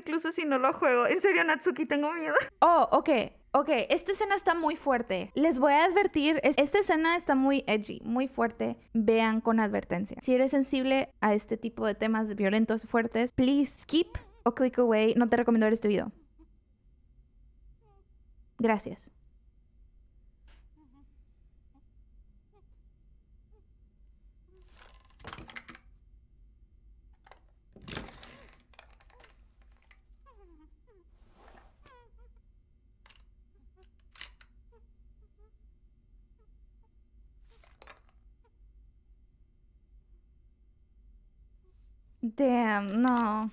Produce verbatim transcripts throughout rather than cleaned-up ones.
incluso si no lo juego. En serio, Natsuki, tengo miedo. Oh, ok. Ok, esta escena está muy fuerte. Les voy a advertir, es- esta escena está muy edgy, muy fuerte. Vean con advertencia. Si eres sensible a este tipo de temas violentos fuertes, please skip o click away. No te recomiendo ver este video. Gracias. Damn, no.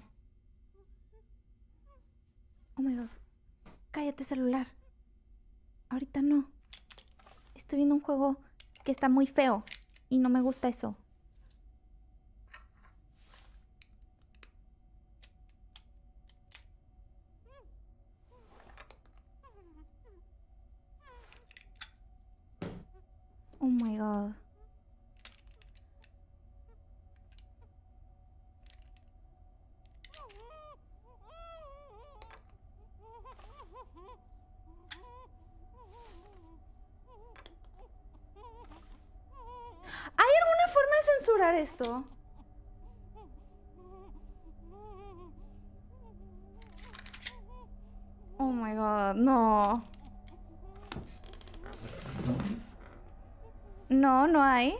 Oh my god. Cállate, celular. Ahorita no. Estoy viendo un juego que está muy feo y no me gusta eso. Oh my god. ¿Hay alguna forma de censurar esto? Oh my god, no. No, no hay.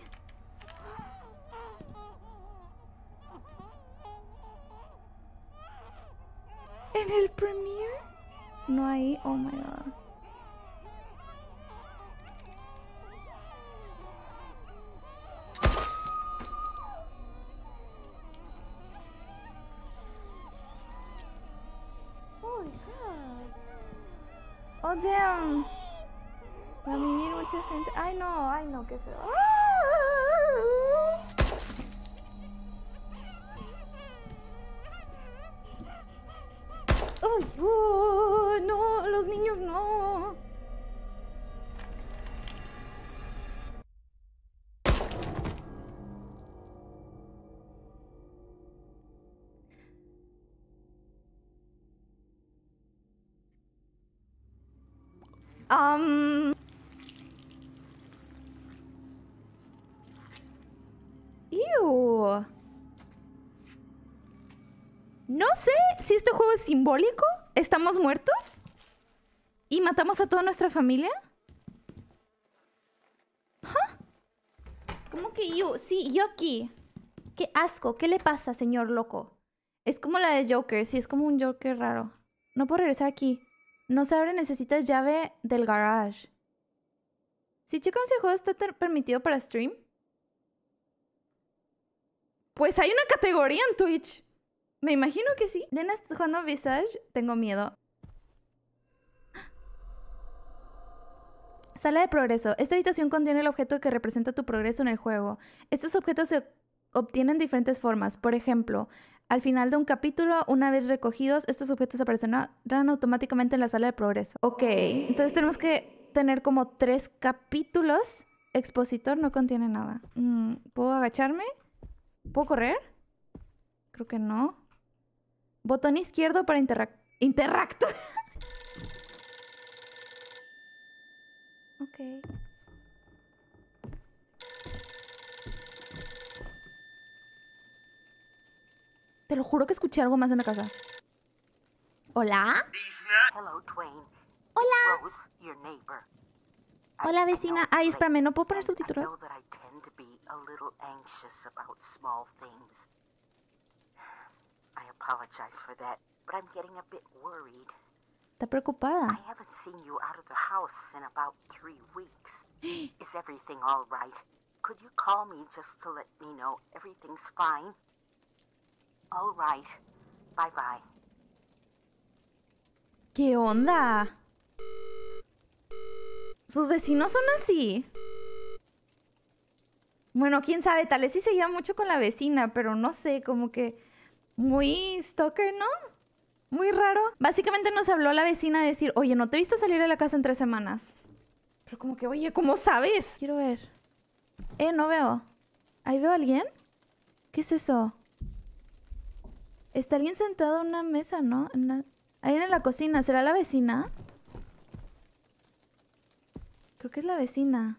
¿En el Premiere? No hay. Oh my god. Oh my god. Oh damn. Va a vivir mucha gente. Ay no, ay no, qué feo. Ay, oh, no, los niños no. Um. Ew. No sé si este juego es simbólico. ¿Estamos muertos? ¿Y matamos a toda nuestra familia? ¿Huh? ¿Cómo que yo? Sí, yo aquí. Qué asco. ¿Qué le pasa, señor loco? Es como la de Joker. Sí, es como un Joker raro. No puedo regresar aquí. No se abre, necesitas llave del garage. Si checan si el juego está permitido para stream. Pues hay una categoría en Twitch. Me imagino que sí. Lena está jugando Visage. Tengo miedo. Sala de progreso. Esta habitación contiene el objeto que representa tu progreso en el juego. Estos objetos se obtienen de diferentes formas. Por ejemplo, al final de un capítulo, una vez recogidos, estos objetos aparecerán automáticamente en la sala de progreso. Ok, entonces tenemos que tener como tres capítulos. Expositor no contiene nada. Mm, ¿Puedo agacharme? ¿Puedo correr? Creo que no. Botón izquierdo para interac interactuar. Ok. Te lo juro que escuché algo más en la casa. ¿Hola? Hello, Twain. Hola. Rose, your neighbor. Hola, vecina. Ay, espérame, ¿no puedo poner subtítulos? I know that I tend to be a little anxious about small things. I apologize for that, but I'm getting a bit worried. Está preocupada. I haven't seen you out of the house in about three weeks. Is everything all right? Could you call me just to let me know everything's fine? All right. Bye-bye. ¿Qué onda? Sus vecinos son así. Bueno, quién sabe, tal vez sí se lleva mucho con la vecina, pero no sé, como que muy stalker, ¿no? Muy raro. Básicamente nos habló la vecina de decir, oye, no te he visto salir de la casa en tres semanas. Pero como que, oye, ¿cómo sabes? Quiero ver. Eh, no veo. ¿Ahí veo a alguien? ¿Qué es eso? Está alguien sentado en una mesa, ¿no? En una... Ahí en la cocina. ¿Será la vecina? Creo que es la vecina.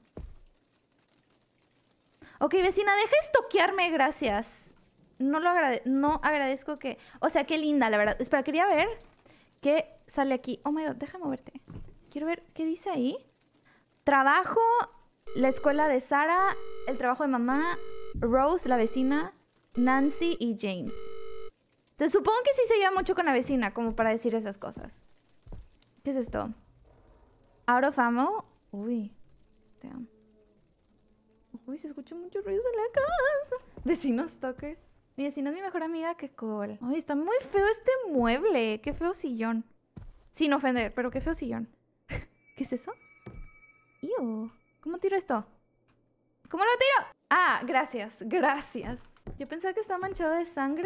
Ok, vecina, deja de estoquearme, gracias. No lo agrade... No agradezco que... O sea, qué linda, la verdad. Espera, quería ver qué sale aquí. Oh my God, deja moverte. Quiero ver qué dice ahí. Trabajo, la escuela de Sara, el trabajo de mamá, Rose, la vecina, Nancy y James. Entonces supongo que sí se lleva mucho con la vecina, como para decir esas cosas. ¿Qué es esto? Out of ammo. Uy. Damn. Uy, se escuchan muchos ruidos en la casa. Vecinos stalkers. Mi vecina es mi mejor amiga, qué cool. Ay, está muy feo este mueble. Qué feo sillón. Sin ofender, pero qué feo sillón. ¿Qué es eso? Ew. ¿Cómo tiro esto? ¿Cómo lo tiro? Ah, gracias, gracias. Yo pensaba que estaba manchado de sangre.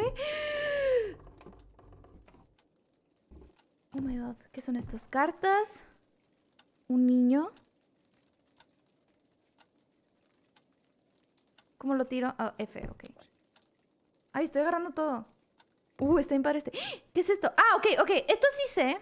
Oh my God. ¿Qué son estas cartas? Un niño. ¿Cómo lo tiro? Oh, F, ok. Ay, estoy agarrando todo. Uh, está bien padre este. ¿Qué es esto? Ah, ok, ok. Esto sí sé.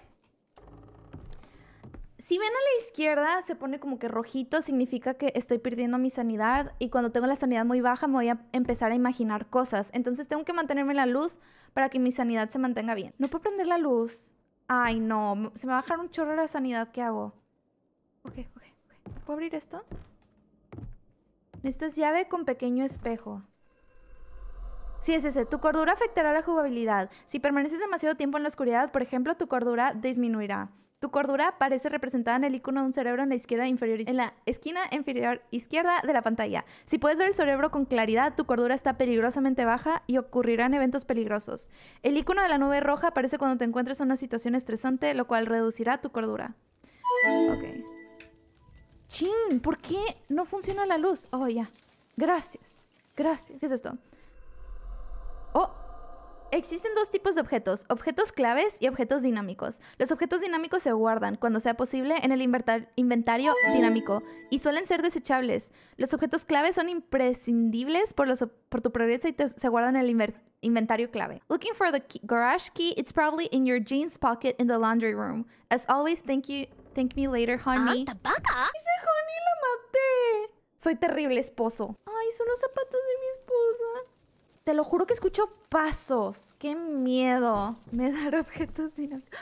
Si ven a la izquierda, se pone como que rojito, significa que estoy perdiendo mi sanidad. Y cuando tengo la sanidad muy baja, me voy a empezar a imaginar cosas. Entonces tengo que mantenerme en la luz para que mi sanidad se mantenga bien. No puedo prender la luz. Ay, no. Se me va a bajar un chorro la sanidad. ¿Qué hago? Ok, ok, ok. ¿Puedo abrir esto? Necesitas llave con pequeño espejo. Sí, es ese. Tu cordura afectará la jugabilidad. Si permaneces demasiado tiempo en la oscuridad, por ejemplo, tu cordura disminuirá. Tu cordura aparece representada en el icono de un cerebro en la izquierda inferior, en la esquina inferior izquierda de la pantalla. Si puedes ver el cerebro con claridad, tu cordura está peligrosamente baja y ocurrirán eventos peligrosos. El icono de la nube roja aparece cuando te encuentres en una situación estresante, lo cual reducirá tu cordura. Ok. Chin, ¿por qué no funciona la luz? Oh, ya. Gracias. Gracias. ¿Qué es esto? Oh. Existen dos tipos de objetos, objetos claves y objetos dinámicos. Los objetos dinámicos se guardan, cuando sea posible, en el inventario dinámico y suelen ser desechables. Los objetos claves son imprescindibles por, los, por tu progreso y te, se guardan en el inventario clave. Looking for the key, garage key, it's probably in your jeans pocket in the laundry room. As always, thank you, thank me later, honey. ¡Ah, tabaca! Dice honey, la maté. Soy terrible esposo. Ay, son los zapatos de mi esposa. Te lo juro que escucho pasos. ¡Qué miedo! Me da objetos dinámicos.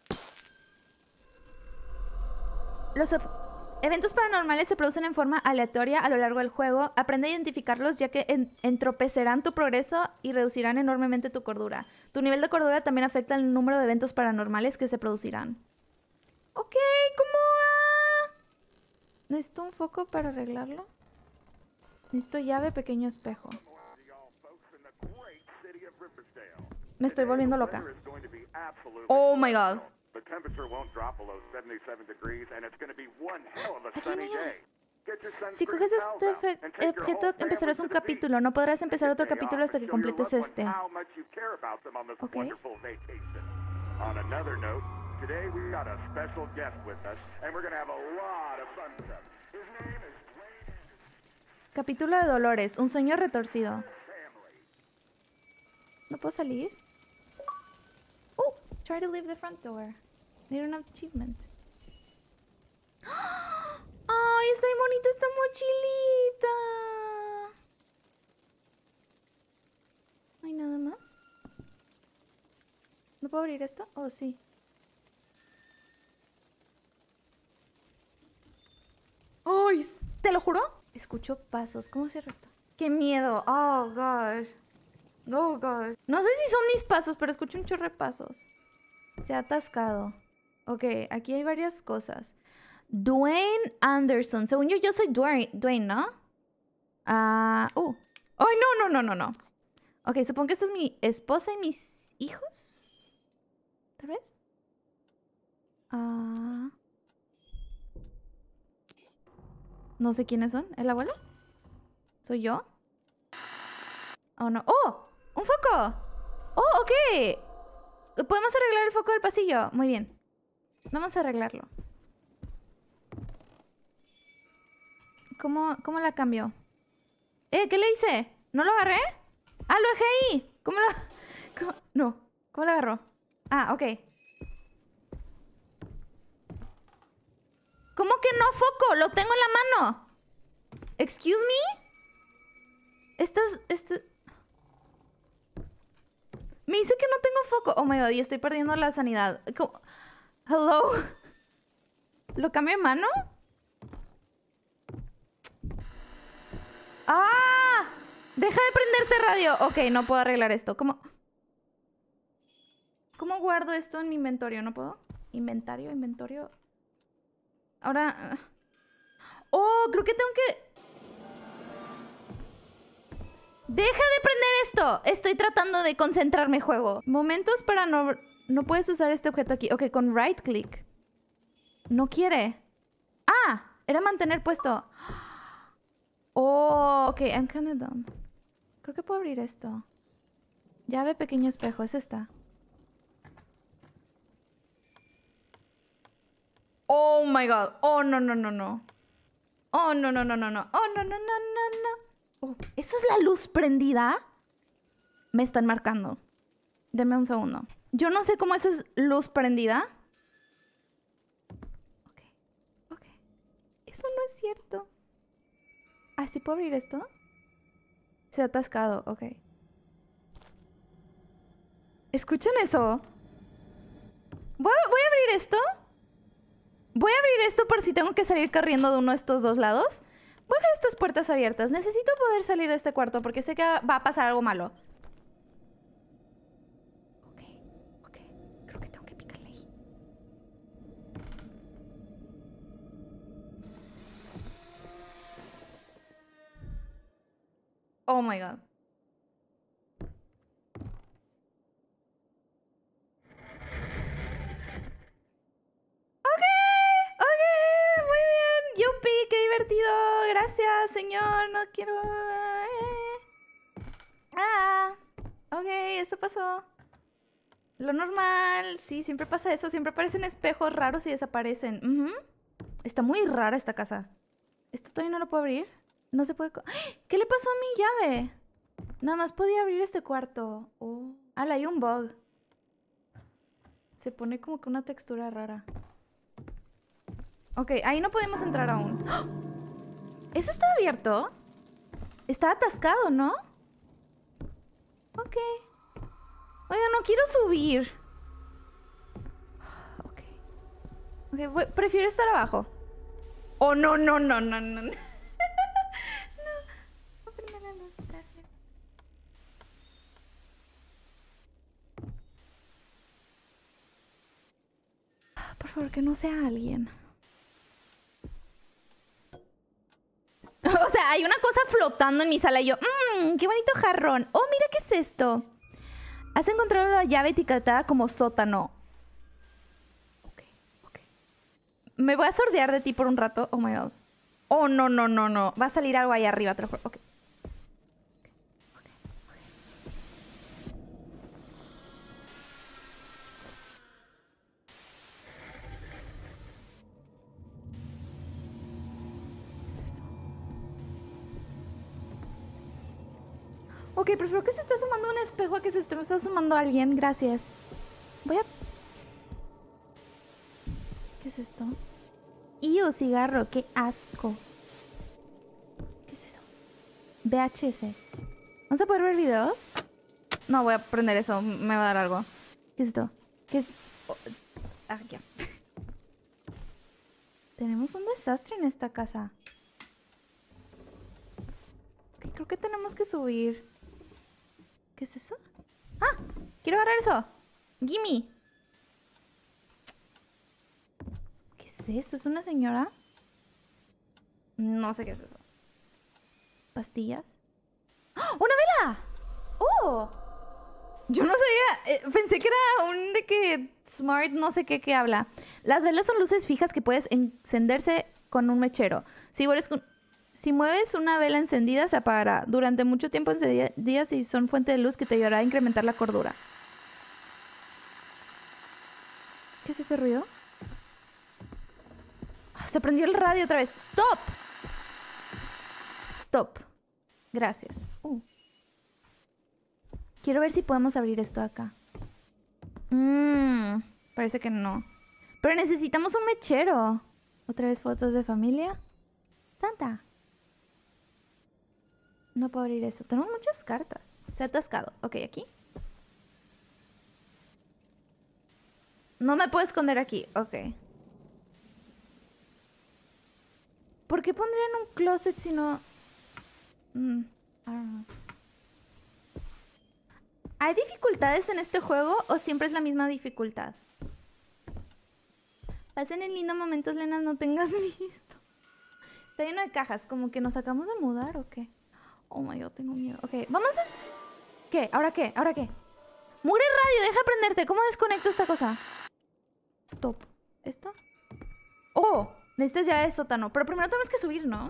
Los eventos paranormales se producen en forma aleatoria a lo largo del juego. Aprende a identificarlos ya que en entorpecerán tu progreso y reducirán enormemente tu cordura. Tu nivel de cordura también afecta el número de eventos paranormales que se producirán. Ok, ¿cómo va? ¿Necesito un foco para arreglarlo? Necesito llave, pequeño espejo. Me estoy volviendo loca. Oh my God. Aquí no hay llave. Si coges este objeto, empezarás un capítulo. No podrás empezar otro capítulo hasta que completes este. Ok. Capítulo de Dolores. Un sueño retorcido. ¿No puedo salir? Oh, try to leave the front door. Need an achievement. ¡Ay, está muy bonita esta mochilita! ¿No hay nada más? ¿No puedo abrir esto? Oh, sí. ¡Ay! ¿Te lo juro? Escucho pasos. ¿Cómo cierro esto? ¡Qué miedo! Oh, gosh. Oh, gosh. No sé si son mis pasos, pero escucho un chorro de pasos. Se ha atascado. Ok, aquí hay varias cosas. Dwayne Anderson. Según yo, yo soy Dwayne, Dwayne, ¿no? Ah, uh. ¡Ay, no, no, no, no, no! Ok, supongo que esta es mi esposa y mis hijos. ¿Tal vez? Ah... No sé quiénes son. ¿El abuelo? ¿Soy yo? Oh, no. ¡Oh! ¡Un foco! ¡Oh, ok! Podemos arreglar el foco del pasillo. Muy bien. Vamos a arreglarlo. ¿Cómo, cómo la cambio? ¿Eh? ¿Qué le hice? ¿No lo agarré? ¡Ah, lo dejé ahí! ¿Cómo lo...? ¿Cómo? No. ¿Cómo lo agarró? Ah, ok. ¿Cómo que no foco? Lo tengo en la mano. Excuse me. Estás... Este... Me dice que no tengo foco. Oh my god, y estoy perdiendo la sanidad. ¿Cómo? Hello. ¿Lo cambio de mano? ¡Ah! Deja de prenderte radio. Ok, no puedo arreglar esto. ¿Cómo? ¿Cómo guardo esto en mi inventario? ¿No puedo? Inventario, inventario. Ahora... Oh, creo que tengo que... ¡Deja de prender esto! Estoy tratando de concentrarme, juego. Momentos para no... No puedes usar este objeto aquí. Ok, con right click. No quiere. ¡Ah! Era mantener puesto. Oh, ok, I'm kinda done. Creo que puedo abrir esto. Llave, pequeño espejo. Es esta. Oh my god. Oh, no, no, no, no. Oh, no, no, no, no, no. Oh, no, no, no, no, no. Oh, ¿esa es la luz prendida? Me están marcando. Denme un segundo. Yo no sé cómo eso es luz prendida. Ok, ok. Eso no es cierto. ¿Ah, sí puedo abrir esto? Se ha atascado, ok. ¿Escuchan eso? ¿Voy a, voy a abrir esto? Voy a abrir esto por si tengo que salir corriendo de uno de estos dos lados. Voy a dejar estas puertas abiertas. Necesito poder salir de este cuarto porque sé que va a pasar algo malo. Ok, ok. Creo que tengo que picarle ahí. Oh my god. Ok, ok, muy bien. Yupi, qué divertido. Gracias, señor. No quiero... Eh. Ah, ok, eso pasó. Lo normal. Sí, siempre pasa eso. Siempre aparecen espejos raros y desaparecen. Uh-huh. Está muy rara esta casa. ¿Esto todavía no lo puedo abrir? No se puede... ¿Qué le pasó a mi llave? Nada más podía abrir este cuarto. Oh. Ah, hay un bug. Se pone como que una textura rara. Ok, ahí no podemos entrar aún. ¿Eso está abierto? Está atascado, ¿no? Ok. Oiga, no quiero subir. Ok. Ok, voy- prefiero estar abajo. Oh, no, no, no, no, no. No. No prende la luz, gracias. Por favor, que no sea alguien. O sea, hay una cosa flotando en mi sala y yo, mmm, qué bonito jarrón. Oh, mira, ¿qué es esto? Has encontrado la llave etiquetada como sótano. Ok, ok. Me voy a sordear de ti por un rato. Oh my god. Oh, no, no, no, no. Va a salir algo ahí arriba, te lo juro. Ok. Ok, prefiero que se esté sumando un espejo a que se esté sumando alguien. Gracias. Voy a... ¿Qué es esto? ¡Iu, cigarro! ¡Qué asco! ¿Qué es eso? V H S. ¿Vamos a poder ver videos? No, voy a prender eso. Me va a dar algo. ¿Qué es esto? ¿Qué es...? Oh, ah, ya. Tenemos un desastre en esta casa. Ok, creo que tenemos que subir. ¿Qué es eso? ¡Ah! ¡Quiero agarrar eso! ¡Gimme! ¿Qué es eso? ¿Es una señora? No sé qué es eso. ¿Pastillas? ¡Oh! ¡Una vela! ¡Oh! Yo no sabía... Eh, pensé que era un de que... Smart no sé qué que habla. Las velas son luces fijas que puedes encenderse con un mechero. Si mueves, con... si mueves una vela encendida, se apagará. Durante mucho tiempo encendidas y son fuente de luz que te ayudará a incrementar la cordura. ¿Qué es ese ruido? Oh, se prendió el radio otra vez. ¡Stop! Stop. Gracias. Uh. Quiero ver si podemos abrir esto acá. Mmm, parece que no. Pero necesitamos un mechero. Otra vez fotos de familia. Santa. No puedo abrir eso. Tenemos muchas cartas. Se ha atascado. Ok, aquí. No me puedo esconder aquí. Ok. ¿Por qué pondrían un closet si no...? Mm, I don't know. ¿Hay dificultades en este juego o siempre es la misma dificultad? Pasen en lindos momentos, Lena, no tengas miedo. Está lleno de cajas, como que nos acabamos de mudar o qué. Oh my god, tengo miedo. Ok, vamos a... ¿Qué? ¿Ahora qué? ¿Ahora qué? Mugre radio, deja prenderte. ¿Cómo desconecto esta cosa? Stop. ¿Esto? Oh, necesitas ya de sótano. Pero primero tenemos que subir, ¿no?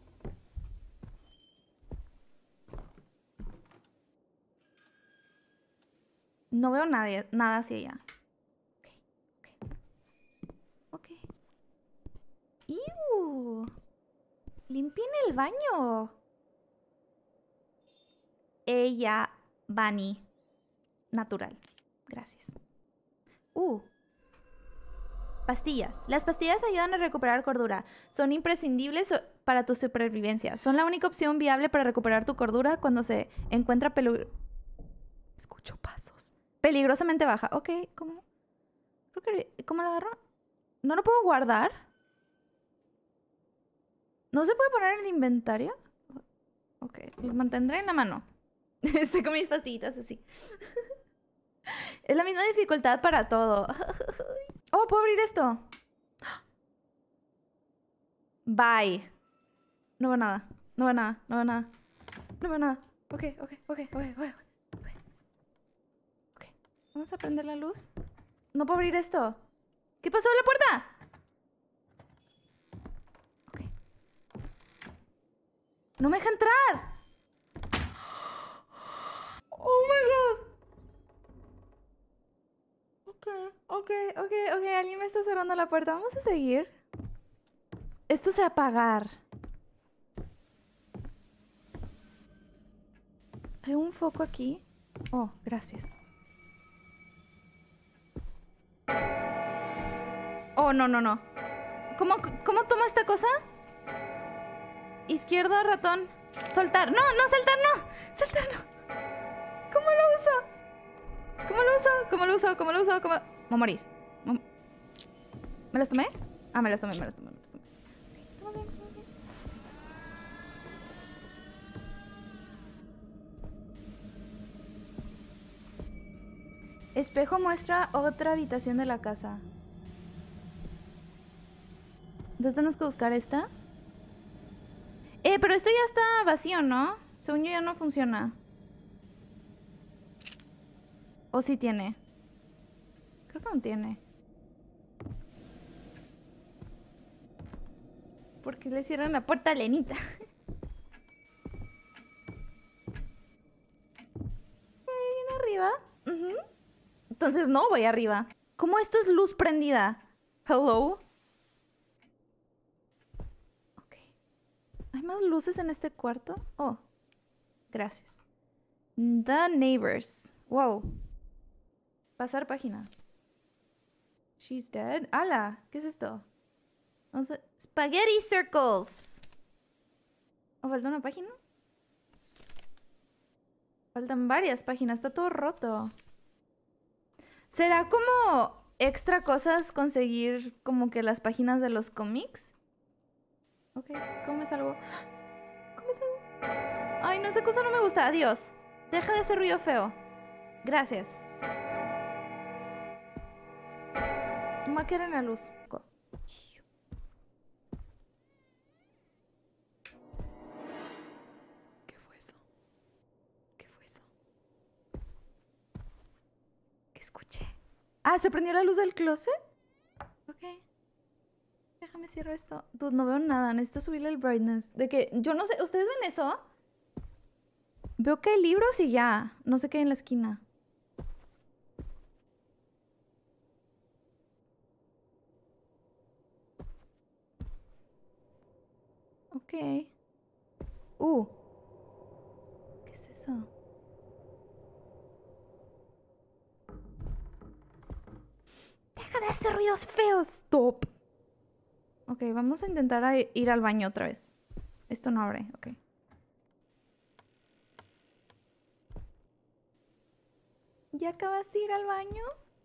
No veo nadie, nada hacia allá. Ok, ok. Ok. ¡Ew! Limpien el baño. Ella, Bunny. Natural. Gracias. Uh. Pastillas. Las pastillas ayudan a recuperar cordura. Son imprescindibles para tu supervivencia. Son la única opción viable para recuperar tu cordura cuando se encuentra peligro... Escucho pasos. Peligrosamente baja. Ok, ¿cómo? Creo que... ¿Cómo lo agarro? ¿No lo puedo guardar? ¿No se puede poner en el inventario? Ok, lo mantendré en la mano. Estoy con mis pastillitas así. Es la misma dificultad para todo. Oh, ¿puedo abrir esto? Bye. No veo nada. No veo nada. No veo nada. No veo nada. Ok, ok, ok, ok, ok. Ok. Vamos a prender la luz. No puedo abrir esto. ¿Qué pasó en la puerta? Ok. No me deja entrar. Oh my god. Ok, ok, ok, ok. Alguien me está cerrando la puerta. Vamos a seguir. Esto se va a apagar. Hay un foco aquí. Oh, gracias. Oh, no, no, no. ¿Cómo, cómo tomo esta cosa? Izquierdo, ratón. Soltar. No, no, soltar, no. Soltar, no. ¿Cómo lo uso? ¿Cómo lo uso? ¿Cómo lo uso? ¿Cómo lo uso? ¿Cómo? Voy a morir. ¿Me las tomé? Ah, me las tomé, me las tomé, me las tomé. Okay, estamos bien, estamos bien. Espejo muestra otra habitación de la casa. Entonces tenemos que buscar esta. Eh, pero esto ya está vacío, ¿no? Según yo ya no funciona. ¿O sí tiene? Creo que no tiene. ¿Por qué le cierran la puerta a Lenita? ¿Viene arriba? Uh-huh. Entonces no voy arriba. ¿Cómo esto es luz prendida? Hello. Ok. ¿Hay más luces en este cuarto? Oh. Gracias. The Neighbors. Wow. Pasar página. She's dead. ¡Hala! ¿Qué es esto? Vamos a... Spaghetti Circles. ¿O falta una página? Faltan varias páginas. Está todo roto. ¿Será como extra cosas conseguir como que las páginas de los cómics? Ok, ¿cómo me salgo? ¿Cómo me salgo? Ay, no, esa cosa no me gusta. Adiós. Deja de hacer ruido feo. Gracias. Me voy a quedar en la luz. Go. ¿Qué fue eso? ¿Qué fue eso? ¿Qué escuché? Ah, ¿se prendió la luz del closet? Ok. Déjame cierrar esto. Dude, no veo nada. Necesito subirle el brightness. De que, yo no sé, ¿ustedes ven eso? Veo que hay libros y ya. No sé qué hay en la esquina. Ok. Uh. ¿Qué es eso? ese ruido es feo! ¡Stop! Ok, vamos a intentar a ir al baño otra vez. Esto no abre, ok. ¿Ya acabaste de ir al baño?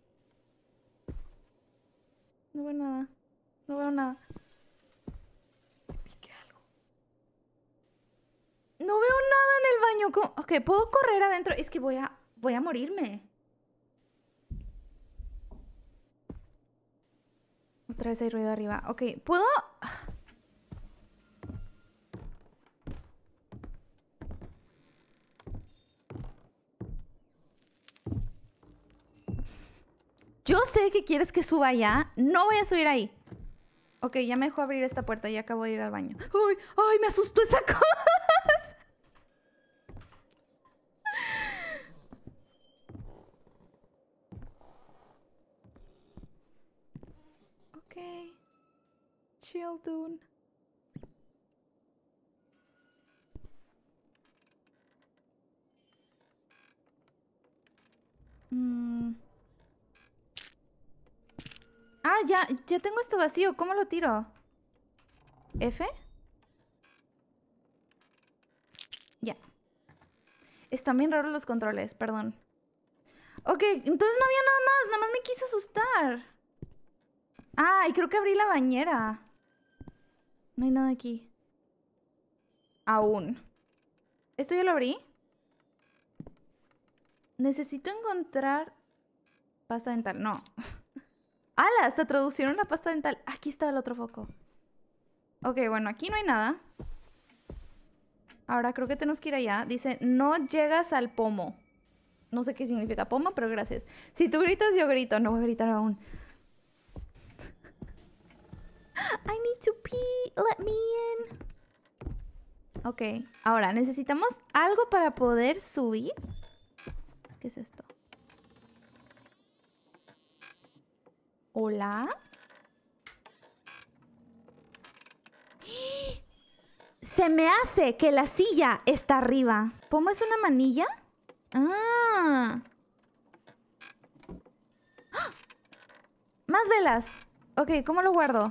No veo nada. No veo nada. Piqué algo. No veo nada en el baño. ¿Cómo? Ok, puedo correr adentro. Es que voy a... Voy a morirme. Otra vez hay ruido arriba. Ok, ¿puedo...? Yo sé que quieres que suba allá. No voy a subir ahí. Ok, ya me dejó abrir esta puerta. Ya acabo de ir al baño. ¡Ay! ¡Ay! Me asustó esa cosa. Ok. Chill, dude. Mm. Ah, ya, ya tengo esto vacío. ¿Cómo lo tiro? ¿F? Ya. Están bien raros los controles, perdón. Ok, entonces no había nada más. Nada más me quiso asustar. Ah, y creo que abrí la bañera. No hay nada aquí. Aún. ¿Esto ya lo abrí? Necesito encontrar... Pasta dental, no. ¡Hala! Hasta traducieron la pasta dental. Aquí estaba el otro foco. Ok, bueno, aquí no hay nada. Ahora creo que tenemos que ir allá. Dice, no llegas al pomo. No sé qué significa pomo, pero gracias. Si tú gritas, yo grito. No voy a gritar aún. I need to pee. Let me in. Ok, ahora necesitamos algo para poder subir. ¿Qué es esto? ¿Hola? Se me hace que la silla está arriba. ¿Pomo es una manilla? Ah. ¡Ah! Más velas. Ok, ¿cómo lo guardo?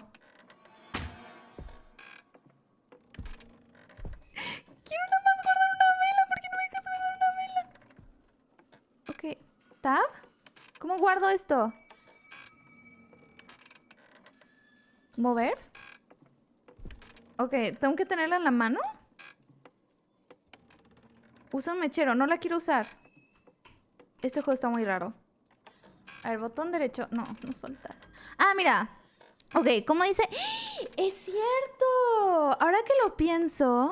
Quiero nada más guardar una vela. ¿Por qué no me dejas guardar una vela? Ok, ¿tab? ¿Cómo guardo esto? ¿Mover? Ok, ¿tengo que tenerla en la mano? Usa un mechero, no la quiero usar. Este juego está muy raro. A ver, botón derecho. No, no soltar. Ah, mira. Ok, ¿cómo dice? ¡Ah! ¡Es cierto! Ahora que lo pienso...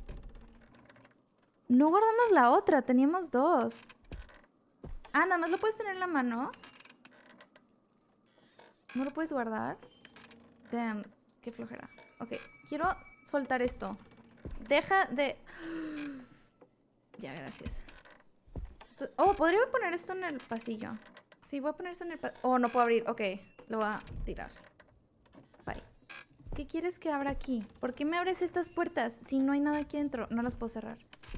No guardamos la otra, teníamos dos. Ah, nada más lo puedes tener en la mano. ¿No lo puedes guardar? Damn, qué flojera. Ok, quiero soltar esto. Deja de... Ya, gracias. Oh, podría poner esto en el pasillo. Sí, voy a poner esto en el pasillo. Oh, no puedo abrir. Ok, lo voy a tirar. Bye. ¿Qué quieres que abra aquí? ¿Por qué me abres estas puertas si no hay nada aquí dentro? No las puedo cerrar.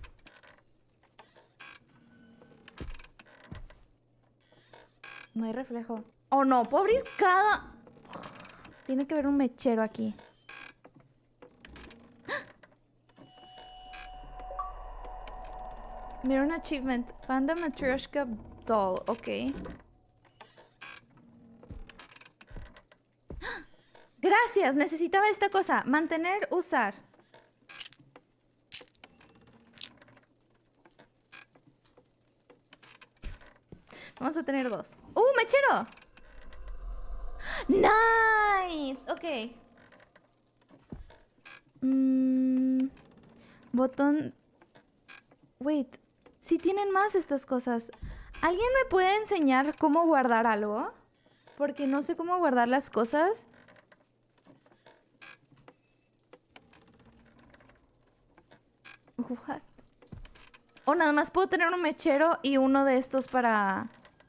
No hay reflejo. Oh, no, puedo abrir cada... Tiene que haber un mechero aquí. Mira un achievement. Panda Matryoshka Doll. Ok. Gracias, necesitaba esta cosa. Mantener, usar. Vamos a tener dos. ¡Uh, mechero! ¡Nice! Ok. Mm, botón... Wait. Sí tienen más estas cosas. ¿Alguien me puede enseñar cómo guardar algo? Porque no sé cómo guardar las cosas. What? O nada más puedo tener un mechero y uno de estos para...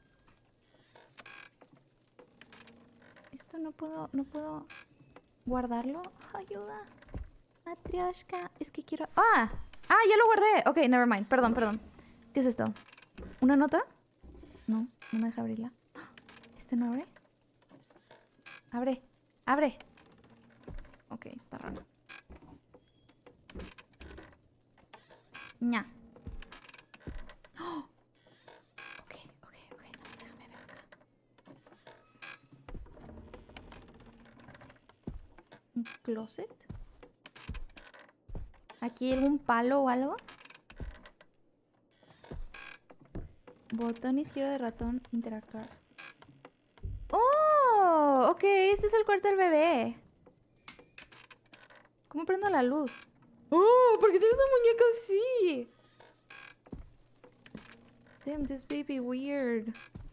Esto no puedo... No puedo guardarlo. Ayuda. Matryoshka. Es que quiero... ¡Ah! ¡Ah! Ya lo guardé. Ok, never mind. Perdón, perdón. ¿Qué es esto? ¿Una nota? No, no me deja abrirla. ¿Este no abre? Abre. Abre. Ok, está raro. Ña. Oh. Ok, ok, ok. Nada más déjame ver acá. ¿Un closet? ¿Aquí algún palo o algo? Botón izquierdo de ratón, interactuar. ¡Oh! Ok, este es el cuarto del bebé. ¿Cómo prendo la luz? ¡Oh! ¿Por qué tienes una muñeca así? Damn, this baby weird.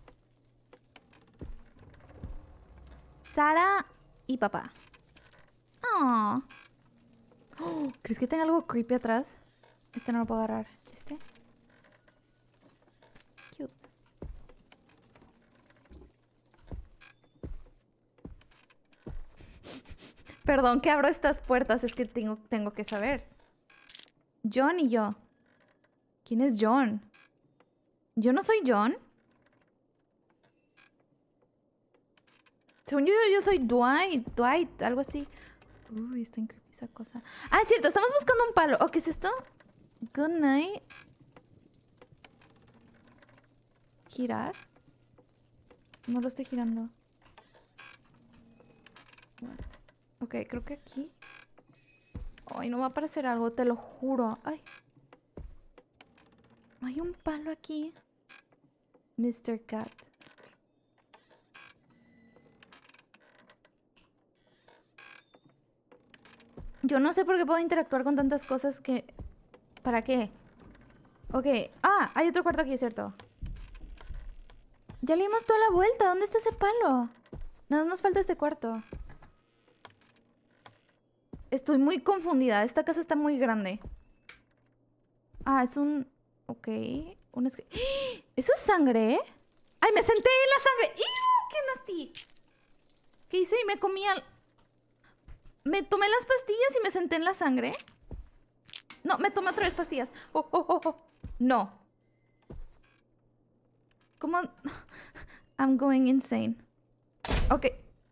Sara y papá. Oh. Oh, ¿crees que tenga algo creepy atrás? Este no lo puedo agarrar. ¿Este? Cute. Perdón que abro estas puertas, es que tengo, tengo que saber. John y yo. ¿Quién es John? ¿Yo no soy John? Según yo, yo soy Dwight. Dwight, algo así. Uy, está increíble esa cosa. Ah, es cierto, estamos buscando un palo. ¿O qué es esto? Good night. ¿Girar? No lo estoy girando. What? Ok, creo que aquí. Ay, no va a aparecer algo, te lo juro. Ay. Hay un palo aquí. mister Cat. Yo no sé por qué puedo interactuar con tantas cosas que... ¿Para qué? Ok. Ah, hay otro cuarto aquí, es cierto. Ya le dimos toda la vuelta. ¿Dónde está ese palo? Nada más nos falta este cuarto. Estoy muy confundida. Esta casa está muy grande. Ah, es un... Ok. Un es... ¿Eso es sangre? ¡Ay, me senté en la sangre! ¡Ew! ¡Qué nasty! ¿Qué hice? Y me comí al... Me tomé las pastillas y me senté en la sangre. No, me tomé otra vez pastillas. Oh, oh, oh, oh. No. ¿Cómo? I'm going insane. Ok.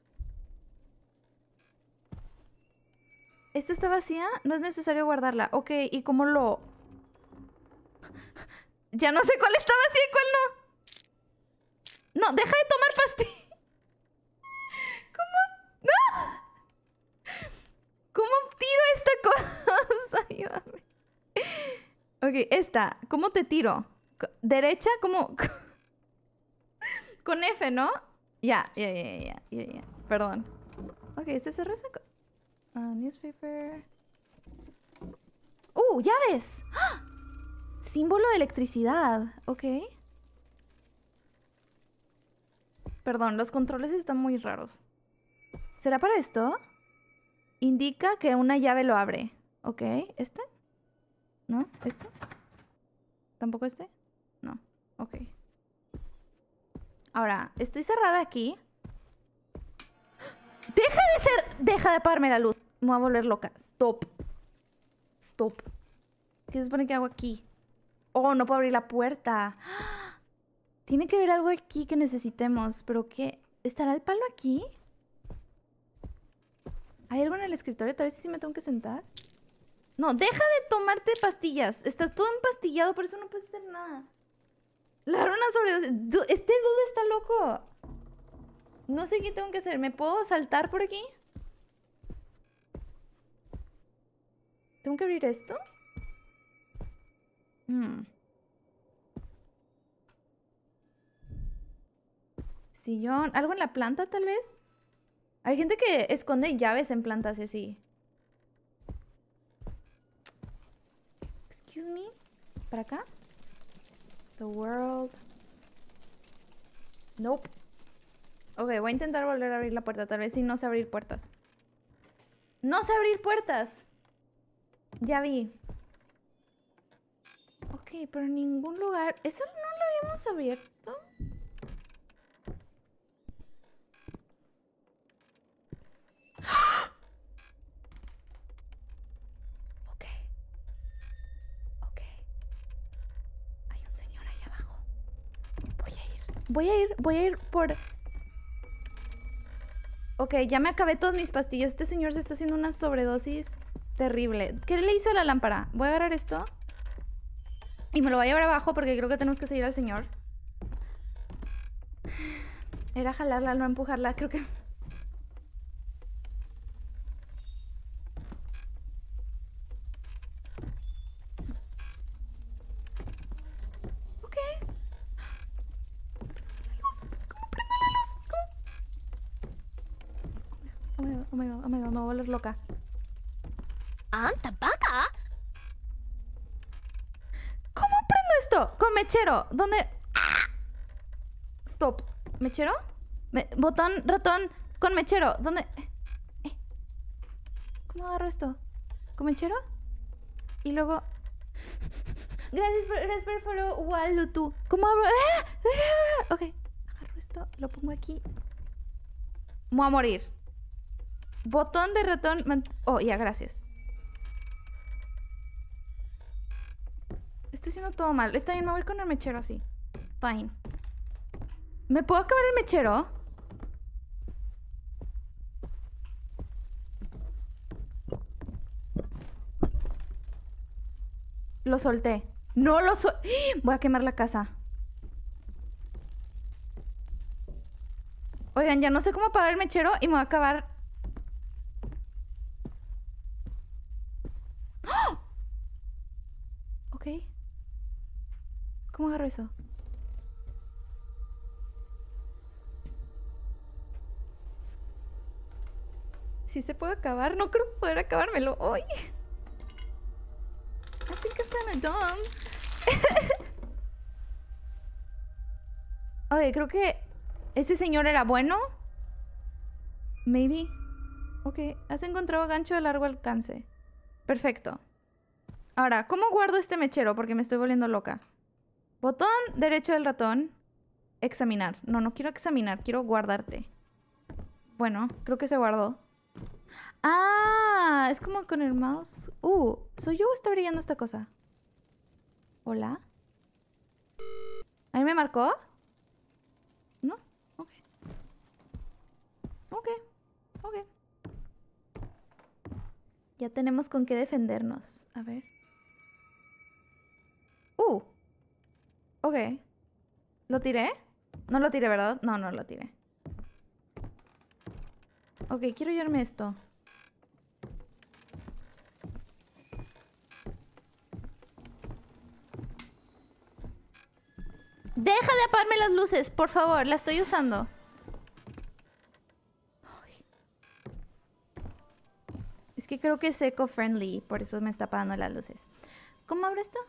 ¿Esta está vacía? No es necesario guardarla. Ok, ¿y cómo lo...? Ya no sé cuál está vacía y cuál no. No, deja de tomar pastillas. ¿Cómo? ¡No! ¿Cómo tiro esta cosa? Ayúdame. Ok, esta. ¿Cómo te tiro? ¿Derecha? ¿Cómo? Con F, ¿no? Ya, ya, ya, ya, ya, ya. Perdón. Ok, este se resaca. Uh, newspaper. ¡Uh! ¡Llaves! ¡Ah! Símbolo de electricidad. Ok. Perdón, los controles están muy raros. ¿Será para esto? Indica que una llave lo abre. Ok. ¿Este? ¿No? ¿Este? ¿Tampoco este? No. Ok. Ahora, estoy cerrada aquí. ¡Deja de ser! ¡Deja de apagarme la luz! Me voy a volver loca. Stop. Stop. ¿Qué se supone que hago aquí? Oh, no puedo abrir la puerta. Tiene que haber algo aquí que necesitemos. ¿Pero qué? ¿Estará el palo aquí? ¿Hay algo en el escritorio? Tal vez sí me tengo que sentar. No, deja de tomarte pastillas. Estás todo empastillado, por eso no puedes hacer nada. La luna sobredosis. Este dude está loco. No sé qué tengo que hacer. ¿Me puedo saltar por aquí? ¿Tengo que abrir esto? Hmm. Sillón. ¿Algo en la planta, tal vez? Hay gente que esconde llaves en plantas y así. Excuse me. ¿Para acá? The world. Nope. Ok, voy a intentar volver a abrir la puerta. Tal vez sí no sé abrir puertas. ¡No sé abrir puertas! Ya vi. Ok, pero en ningún lugar... ¿Eso no lo habíamos abierto? Ok. Ok. Hay un señor ahí abajo. Voy a ir. Voy a ir. Voy a ir por... Ok, ya me acabé todas mis pastillas. Este señor se está haciendo una sobredosis terrible. ¿Qué le hice a la lámpara? Voy a agarrar esto. Y me lo voy a llevar abajo porque creo que tenemos que seguir al señor. Era jalarla, no empujarla. Creo que... Ok. ¿Cómo prendo la luz? ¿Cómo? Oh my god, oh my god, oh my god, me voy a volver loca. ¿Anta vaca? ¿Cómo prendo esto? Con mechero. ¿Dónde? Stop. ¿Mechero? Me... Botón, ratón, con mechero. ¿Dónde? Eh. ¿Cómo agarro esto? ¿Con mechero? Y luego... Gracias por, gracias por follow, Walutu. ¿Cómo abro? ¡Ah! ¡Ah! Ok. Agarro esto, lo pongo aquí. Me voy a morir. Botón de ratón... man- Oh, ya, gracias. Estoy haciendo todo mal. Está bien, me voy con el mechero así. Fine. ¿Me puedo acabar el mechero? Lo solté. No lo sol... Voy a quemar la casa. Oigan, ya no sé cómo apagar el mechero y me voy a acabar... ¡Oh! Ok. ¿Cómo agarro eso? ¿Sí se puede acabar? No creo poder acabármelo hoy. I think I'm kinda dumb. Oye, creo que ese señor era bueno. Maybe. Ok, has encontrado gancho de largo alcance. Perfecto. Ahora, ¿cómo guardo este mechero? Porque me estoy volviendo loca. Botón derecho del ratón. Examinar. No, no quiero examinar, quiero guardarte. Bueno, creo que se guardó. Ah, es como con el mouse. Uh, ¿soy yo o está brillando esta cosa? ¿Hola? ¿Ahí me marcó? ¿No? Ok. Ok. Ok. Ya tenemos con qué defendernos. A ver. Uh. Ok. ¿Lo tiré? No lo tiré, ¿verdad? No, no lo tiré. Ok, quiero llevarme esto. Deja de apagarme las luces, por favor. La estoy usando. Ay. Es que creo que es eco-friendly, por eso me está apagando las luces. ¿Cómo abro esto?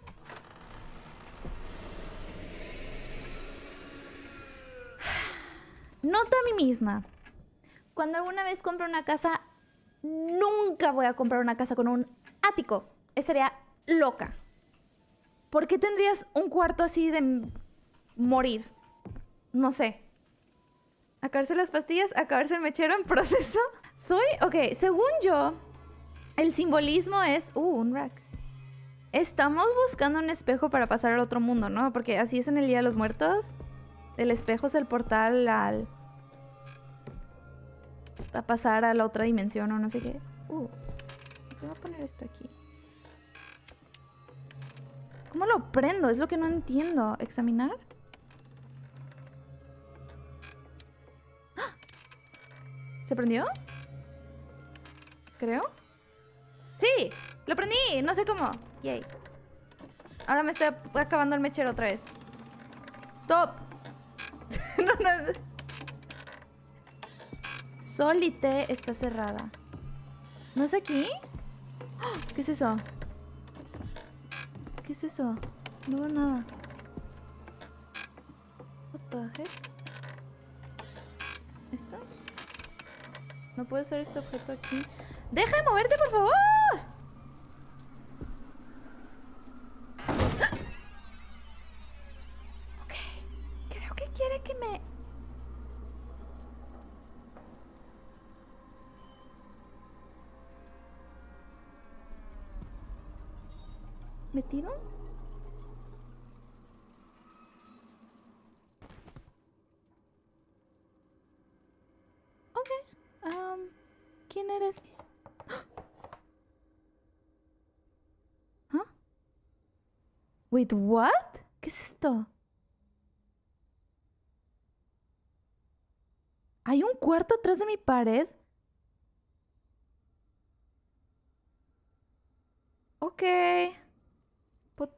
Nota a mí misma. Cuando alguna vez compre una casa, nunca voy a comprar una casa con un ático. Estaría loca. ¿Por qué tendrías un cuarto así de morir? No sé. Acabarse las pastillas, acabarse el mechero en proceso. Soy, ok, según yo, el simbolismo es, uh, un rack. Estamos buscando un espejo para pasar al otro mundo, ¿no? Porque así es en el Día de los Muertos. El espejo es el portal al... a pasar a la otra dimensión o no sé qué. Uh, voy a poner esto aquí. ¿Cómo lo prendo? Es lo que no entiendo. ¿Examinar? ¡Ah! ¿Se prendió? Creo. ¡Sí! ¡Lo prendí! No sé cómo. Yay. Ahora me estoy acabando el mechero otra vez. ¡Stop! no, no. Solite está cerrada. ¿No es aquí? ¡Oh! ¿Qué es eso? ¿Qué es eso? No veo nada. What the heck? ¿Esto? No puedo usar este objeto aquí. ¡Deja de moverte, por favor! Ok. Creo que quiere que me... ¿Me tiro? Ok. ¿Quién eres? ¿Ah? Wait, what? ¿Qué es esto? ¿Hay un cuarto atrás de mi pared? Ok. Pot-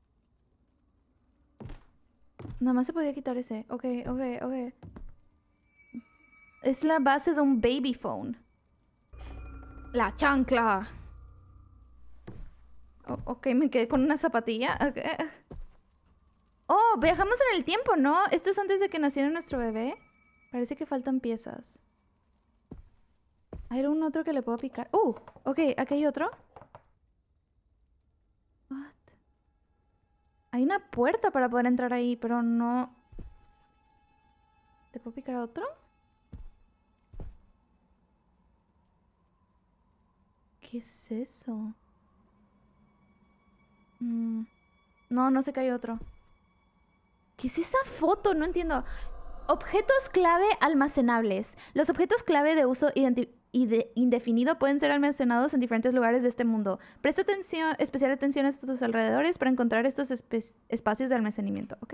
Nada más se podía quitar ese. Ok, ok, ok. Es la base de un baby phone. La chancla. Oh, ok, me quedé con una zapatilla. Okay. Oh, viajamos en el tiempo, ¿no? Esto es antes de que naciera nuestro bebé. Parece que faltan piezas. ¿Hay un otro que le puedo picar? Uh, ok, aquí hay otro. What? Hay una puerta para poder entrar ahí, pero no... ¿Te puedo picar a otro? ¿Qué es eso? Mm, No, no sé que hay otro. ¿Qué es esa foto? No entiendo. Objetos clave almacenables. Los objetos clave de uso identi- ide- indefinido pueden ser almacenados en diferentes lugares de este mundo. Presta atención, especial atención a tus alrededores para encontrar estos espe- espacios de almacenamiento, ¿ok?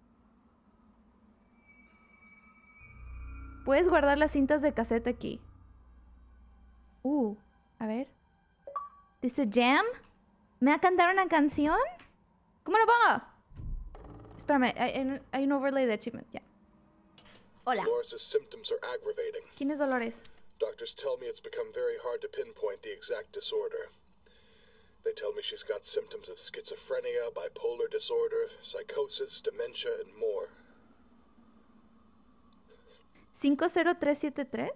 Puedes guardar las cintas de cassette aquí. Uh, a ver. Dice Jam. ¿Me va a cantar una canción? ¿Cómo lo pongo? Espérame, hay, hay- hay un overlay de achievement, ya. Hola. Dolores' symptoms are aggravating. ¿Quién es Dolores? Doctors tell me it's become very hard to pinpoint the exact disorder. They tell me she's got symptoms of schizophrenia, bipolar disorder, psychosis, dementia, and more. ¿cinco cero tres siete tres?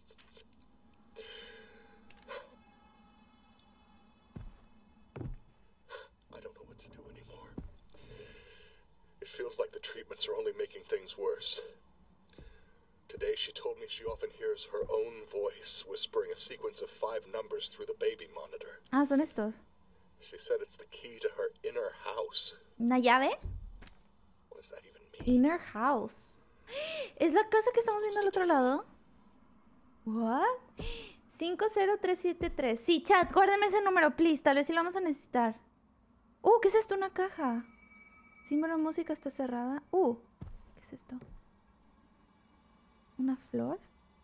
I don't know what to do anymore. It feels like the treatments are only making things worse. Today she told me she often hears her own voice whispering a sequence of five numbers through the baby monitor. Ah, son estos. She said it's the key to her inner house. ¿Una llave? What does that even mean? Inner house. ¿Es la casa que estamos viendo al otro lado? What? cinco cero tres siete tres. Sí, chat, guárdame ese número, please. Tal vez sí lo vamos a necesitar. Uh, ¿qué es esto? Una caja. Símbolo de música está cerrada. Uh, ¿qué es esto? ¿Una flor?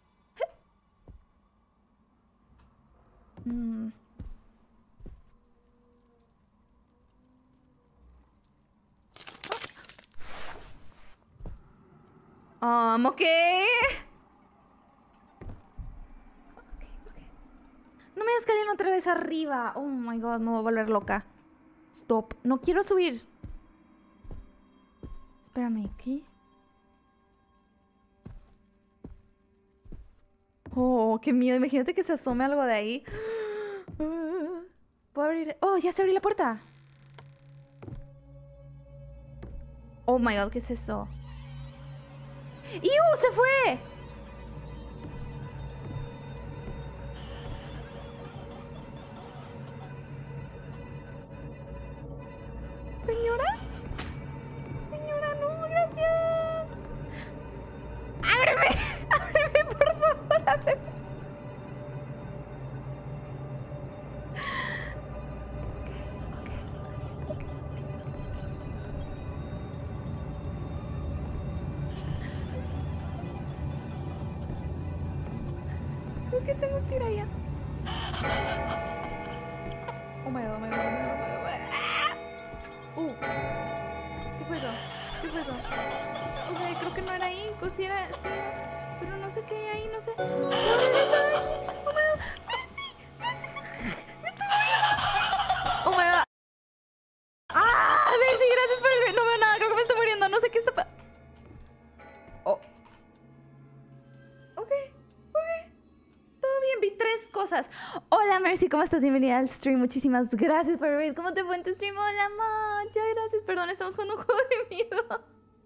Mm. Um, ok. No me escalen otra vez arriba. Oh my god, me voy a volver loca. Stop. No quiero subir. Espérame, ¿qué? Oh, qué miedo. Imagínate que se asome algo de ahí. ¿Puedo abrir? Oh, ya se abrió la puerta. Oh my god, ¿qué es eso? ¡Iu! ¡Se fue! ¿Señora? Señora, no, gracias. ¡Ábreme! ¡Ábreme, por favor! ¡Ábreme! Creo que tengo que ir allá. Oh my god, oh my god, oh my god, oh my god. ¡Ah! Uh. ¿Qué fue eso? ¿Qué fue eso? Ok, creo que no era ahí. O si era, sí era. Pero no sé qué hay ahí, no sé. ¡No, regresa de aquí! ¡Oh my god! ¡Mercy! ¡Mercy! ¡Me estoy muriendo! ¡Oh my god! ¡Ah! Mercy, gracias por el... No veo nada, creo que me estoy muriendo. No sé qué está pasando. Oh. Ok, ok. Todo bien, vi tres cosas. Hola Mercy, ¿cómo estás? Bienvenida al stream. Muchísimas gracias por ver. ¿Cómo te fue en tu stream? Hola, muchas gracias. Perdón, estamos jugando un juego de miedo.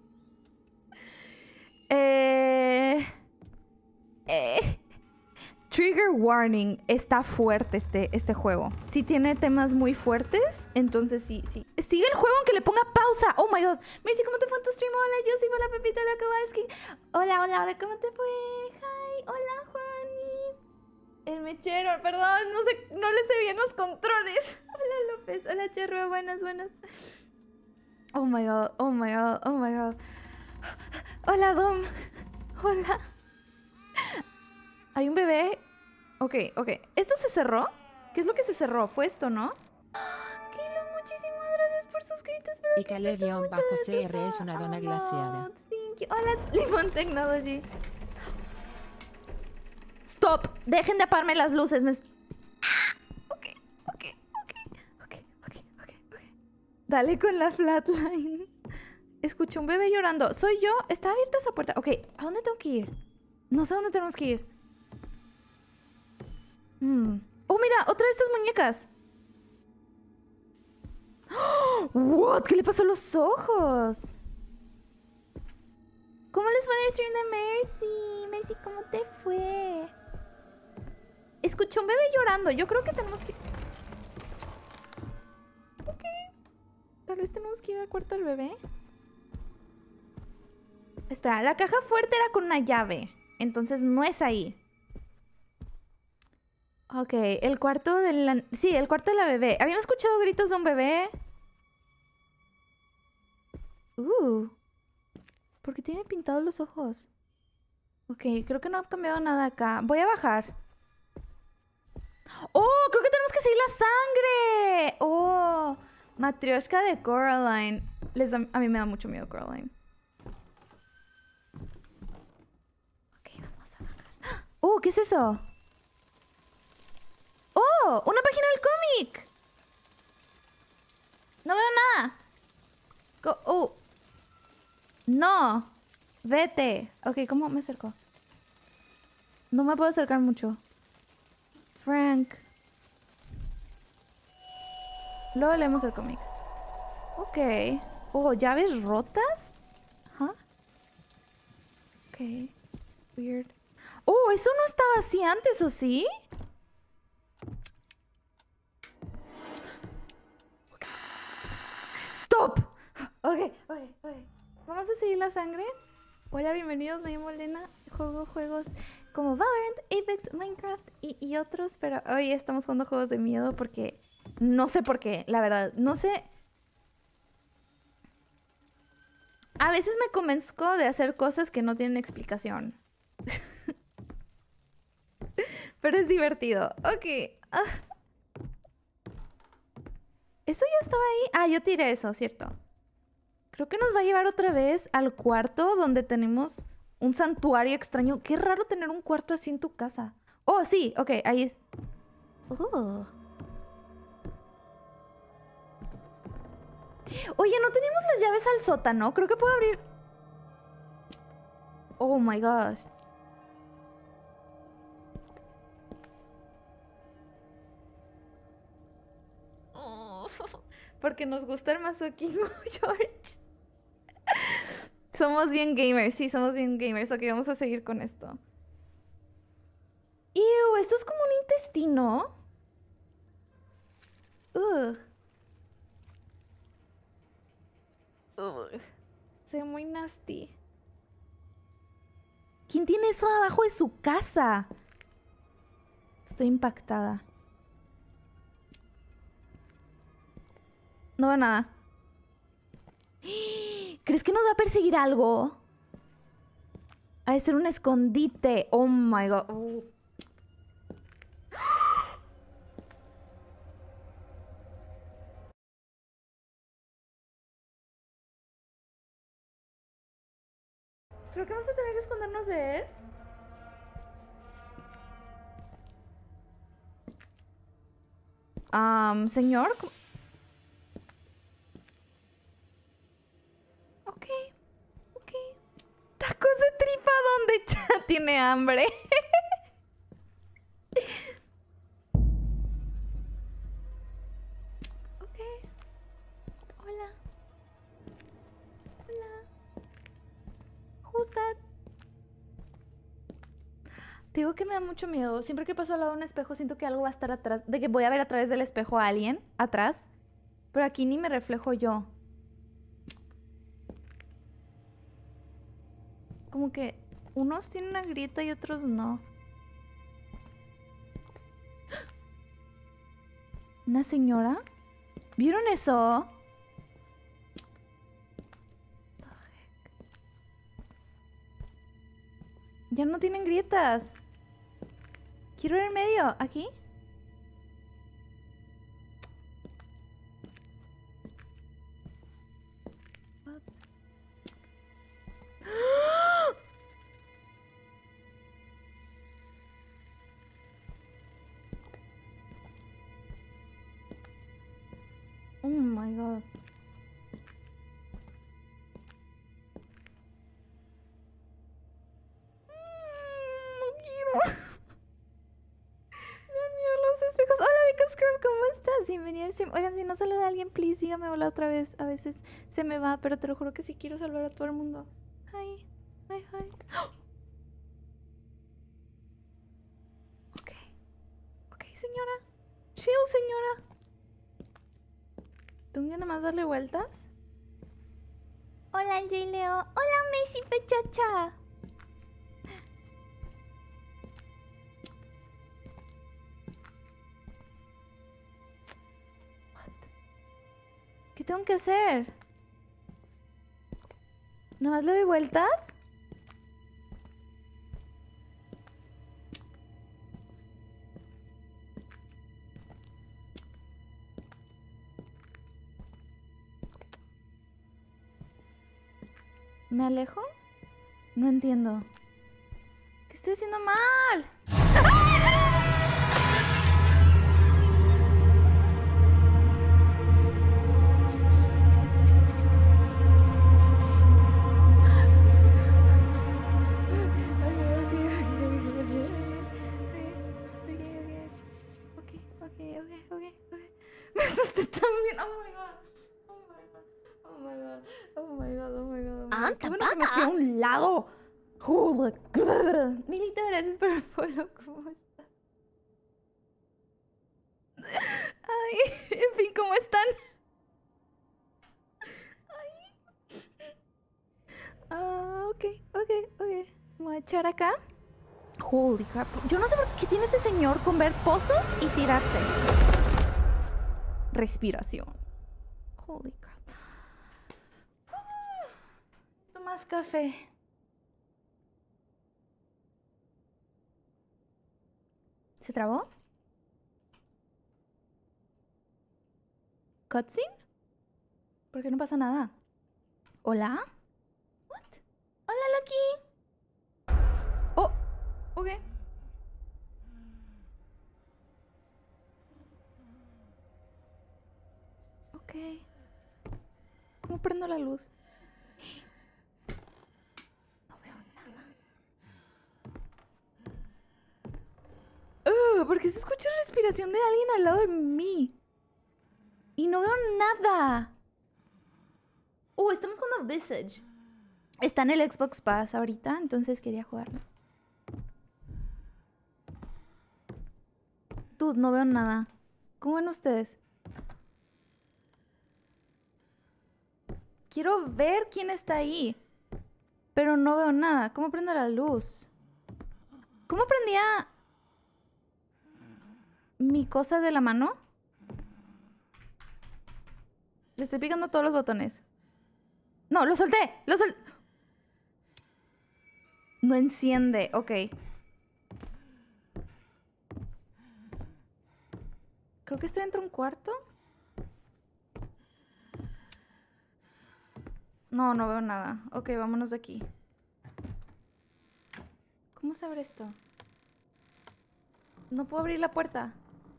Eh, eh, Trigger warning. Está fuerte este, este juego. Si tiene temas muy fuertes, entonces sí, sí. Sigue el juego aunque le ponga pausa. Oh my god. Mercy, ¿cómo te fue en tu stream? Hola, yo soy Hola Pepita, hola Kowalski. Hola, hola, hola, ¿cómo te fue? Hi, hola Juani. El mechero, perdón, no sé, no le sé bien los controles. Hola López, hola Cherro, buenas, buenas. Oh my god, oh my god, oh my god. Hola Dom, hola. Hay un bebé. Ok, ok. ¿Esto se cerró? ¿Qué es lo que se cerró? Fue esto, ¿no? Kilo, muchísimas gracias por suscribirte. Espero Y que Caleb-C R es una dona glaciada. Oh, thank you. Hola, Limón Technology. Stop. Dejen de apagarme las luces. Me... Ah, ok, ok, ok, ok, ok, ok, ok. Dale con la flatline. Escuché un bebé llorando. ¿Soy yo? ¿Está abierta esa puerta? Ok, ¿a dónde tengo que ir? No sé a dónde tenemos que ir. Hmm. Oh, mira, otra de estas muñecas. What? ¿Qué le pasó a los ojos? ¿Cómo les fue en el stream de Mercy? Mercy, ¿cómo te fue? Escuché un bebé llorando. Yo creo que tenemos que... Ok. Tal vez tenemos que ir al cuarto del bebé. Espera, la caja fuerte era con una llave. Entonces no es ahí. Ok, el cuarto de la... Sí, el cuarto de la bebé. ¿Habían escuchado gritos de un bebé? Uh. ¿Por qué tiene pintados los ojos? Ok, creo que no ha cambiado nada acá. Voy a bajar. ¡Oh! Creo que tenemos que seguir la sangre. ¡Oh! Matryoshka de Coraline. Les da... A mí me da mucho miedo Coraline. Ok, vamos a bajar. ¡Oh! ¿Qué es eso? ¡Oh! ¡Una página del cómic! No veo nada. Go ¡Oh! No. Vete. Ok, ¿cómo me acerco? No me puedo acercar mucho. Frank. Luego leemos el cómic. Ok. Oh, ¿llaves rotas? ¿Huh? Ok. Weird. Oh, ¿eso no estaba así antes, o sí? ¡Stop! Ok, ok, ok. Vamos a seguir la sangre. Hola, bienvenidos, me llamo Elena. Juego juegos como Valorant, Apex, Minecraft y, y otros, pero hoy estamos jugando juegos de miedo porque no sé por qué, la verdad, no sé. A veces me convenzco de hacer cosas que no tienen explicación. Pero es divertido. Ok. Ah. ¿Eso ya estaba ahí? Ah, yo tiré eso, ¿cierto? Creo que nos va a llevar otra vez al cuarto donde tenemos un santuario extraño. Qué raro tener un cuarto así en tu casa. Oh, sí, ok, ahí es. Oh. Oye, ¿no tenemos las llaves al sótano? Creo que puedo abrir... Oh my gosh. Oh, porque nos gusta el masoquismo, George. Somos bien gamers, sí, somos bien gamers. Ok, vamos a seguir con esto. Ew, esto es como un intestino. Ugh. Ugh. Se ve muy nasty. ¿Quién tiene eso abajo de su casa? Estoy impactada. No veo nada. ¿Crees que nos va a perseguir algo? Ha de ser un escondite. Oh my god. Oh. Creo que vamos a tener que escondernos de él. Um, señor. Ok. Ok. Tacos de tripa donde ya tiene hambre. Ok. Hola. Hola. Who's that? Te digo que me da mucho miedo. Siempre que paso al lado de un espejo siento que algo va a estar atrás. De que voy a ver a través del espejo a alguien atrás. Pero aquí ni me reflejo yo. Como que unos tienen una grieta y otros no. ¿Una señora? ¿Vieron eso? Ya no tienen grietas. Quiero ir en medio. ¿Aquí? What? Oh my god. Bienvenido al stream. Oigan, si no saluda a alguien, please, dígame hola otra vez. A veces se me va, pero te lo juro que sí quiero salvar a todo el mundo. Hi, hi, hi. Ok. Ok, señora. Chill, señora. ¿Tengo que nada más darle vueltas? Hola, J. Leo. Hola, Messi Pechacha. ¿Qué tengo que hacer? ¿Nada más le doy vueltas? ¿Me alejo? No entiendo. ¿Qué estoy haciendo mal? Me asusté también. Oh my god. Oh my god. Oh my god. Oh my god. Oh my god. Oh my god. Qué bueno que me fui a un lado. Joder. Milito, gracias por el follow. ¿Cómo estás? Ay, en fin, ¿cómo están? Ay. Ah, ok, ok, ok. Me voy a echar acá. Holy crap. Yo no sé por qué tiene este señor con ver pozos y tirarse. Respiración. Holy crap. Esto más café. ¿Se trabó? ¿Cutscene? ¿Por qué no pasa nada? ¿Hola? What? Hola, Lucky. Oh, ok. Ok. ¿Cómo prendo la luz? No veo nada. Uh, porque se escucha respiración de alguien al lado de mí. Y no veo nada. Uh, estamos jugando Visage. Está en el Xbox Pass ahorita, entonces quería jugarlo. Dude, no veo nada. ¿Cómo ven ustedes? Quiero ver quién está ahí. Pero no veo nada. ¿Cómo prendo la luz? ¿Cómo prendía mi cosa de la mano? Le estoy picando todos los botones. No, lo solté. Lo solté. No enciende. Ok. Creo que estoy dentro de un cuarto. No, no veo nada. Ok, vámonos de aquí. ¿Cómo se abre esto? No puedo abrir la puerta.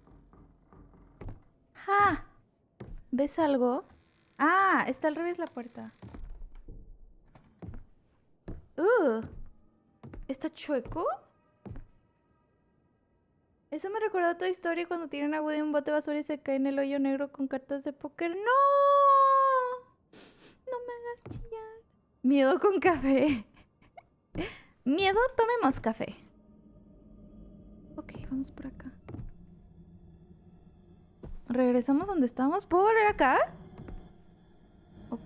¡Ja! ¿Ves algo? Ah, está al revés la puerta. Uh, ¿está chueco? Eso me recuerda a Toy Story cuando tienen a Woody en un bote de basura y se cae en el hoyo negro con cartas de póker. ¡No! No me hagas chillar. Miedo con café. Miedo, tomemos café. Ok, vamos por acá. Regresamos donde estábamos. ¿Puedo volver acá? Ok.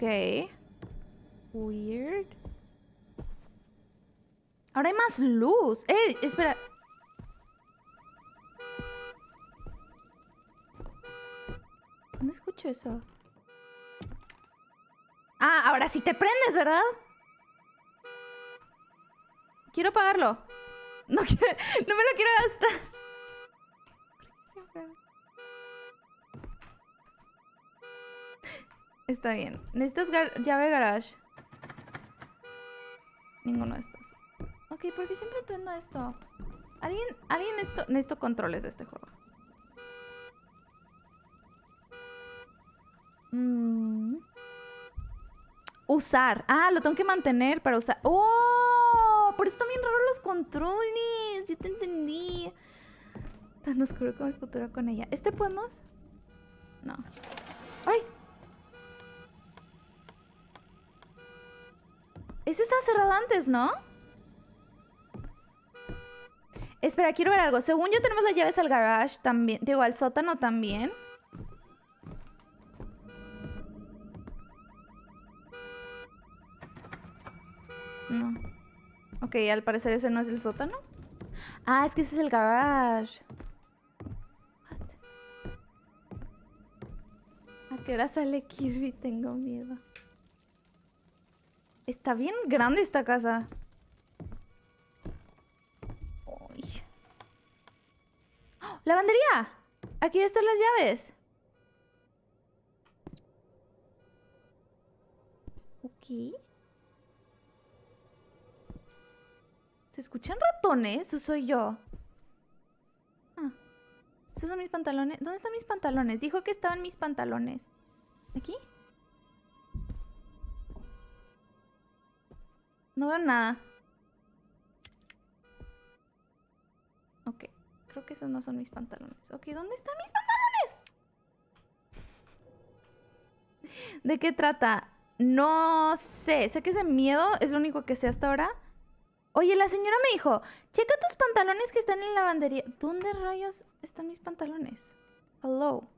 Weird. Ahora hay más luz. ¡Eh! Espera. ¿Dónde escucho eso? Ah, ahora sí te prendes, ¿verdad? Quiero pagarlo. No, quiero, no me lo quiero gastar. Está bien. ¿Necesitas gar llave garage? Ninguno de estos. Ok, ¿por qué siempre prendo esto? ¿Alguien, alguien esto? Necesito controles de este juego. Mm. Usar. Ah, lo tengo que mantener para usar. ¡Oh! Por eso están bien raros los controles. Yo te entendí. Tan oscuro como el futuro con ella. ¿Este podemos? No. ¡Ay! Ese estaba cerrado antes, ¿no? Espera, quiero ver algo. Según yo tenemos las llaves al garage también. Digo, al sótano también. No. Ok, al parecer ese no es el sótano. Ah, es que ese es el garage. What? ¿A qué hora sale Kirby? Tengo miedo. Está bien grande esta casa. Uy. ¡Oh! ¡Lavandería! Aquí están las llaves. Ok. ¿Se escuchan ratones? ¿O soy yo? Ah. ¿Estos son mis pantalones? ¿Dónde están mis pantalones? Dijo que estaban mis pantalones. ¿Aquí? No veo nada. Ok. Creo que esos no son mis pantalones. Ok, ¿dónde están mis pantalones? ¿De qué trata? No sé. Sé que es de miedo. Es lo único que sé hasta ahora. Oye, la señora me dijo, checa tus pantalones que están en la lavandería. ¿Dónde rayos están mis pantalones? Hello.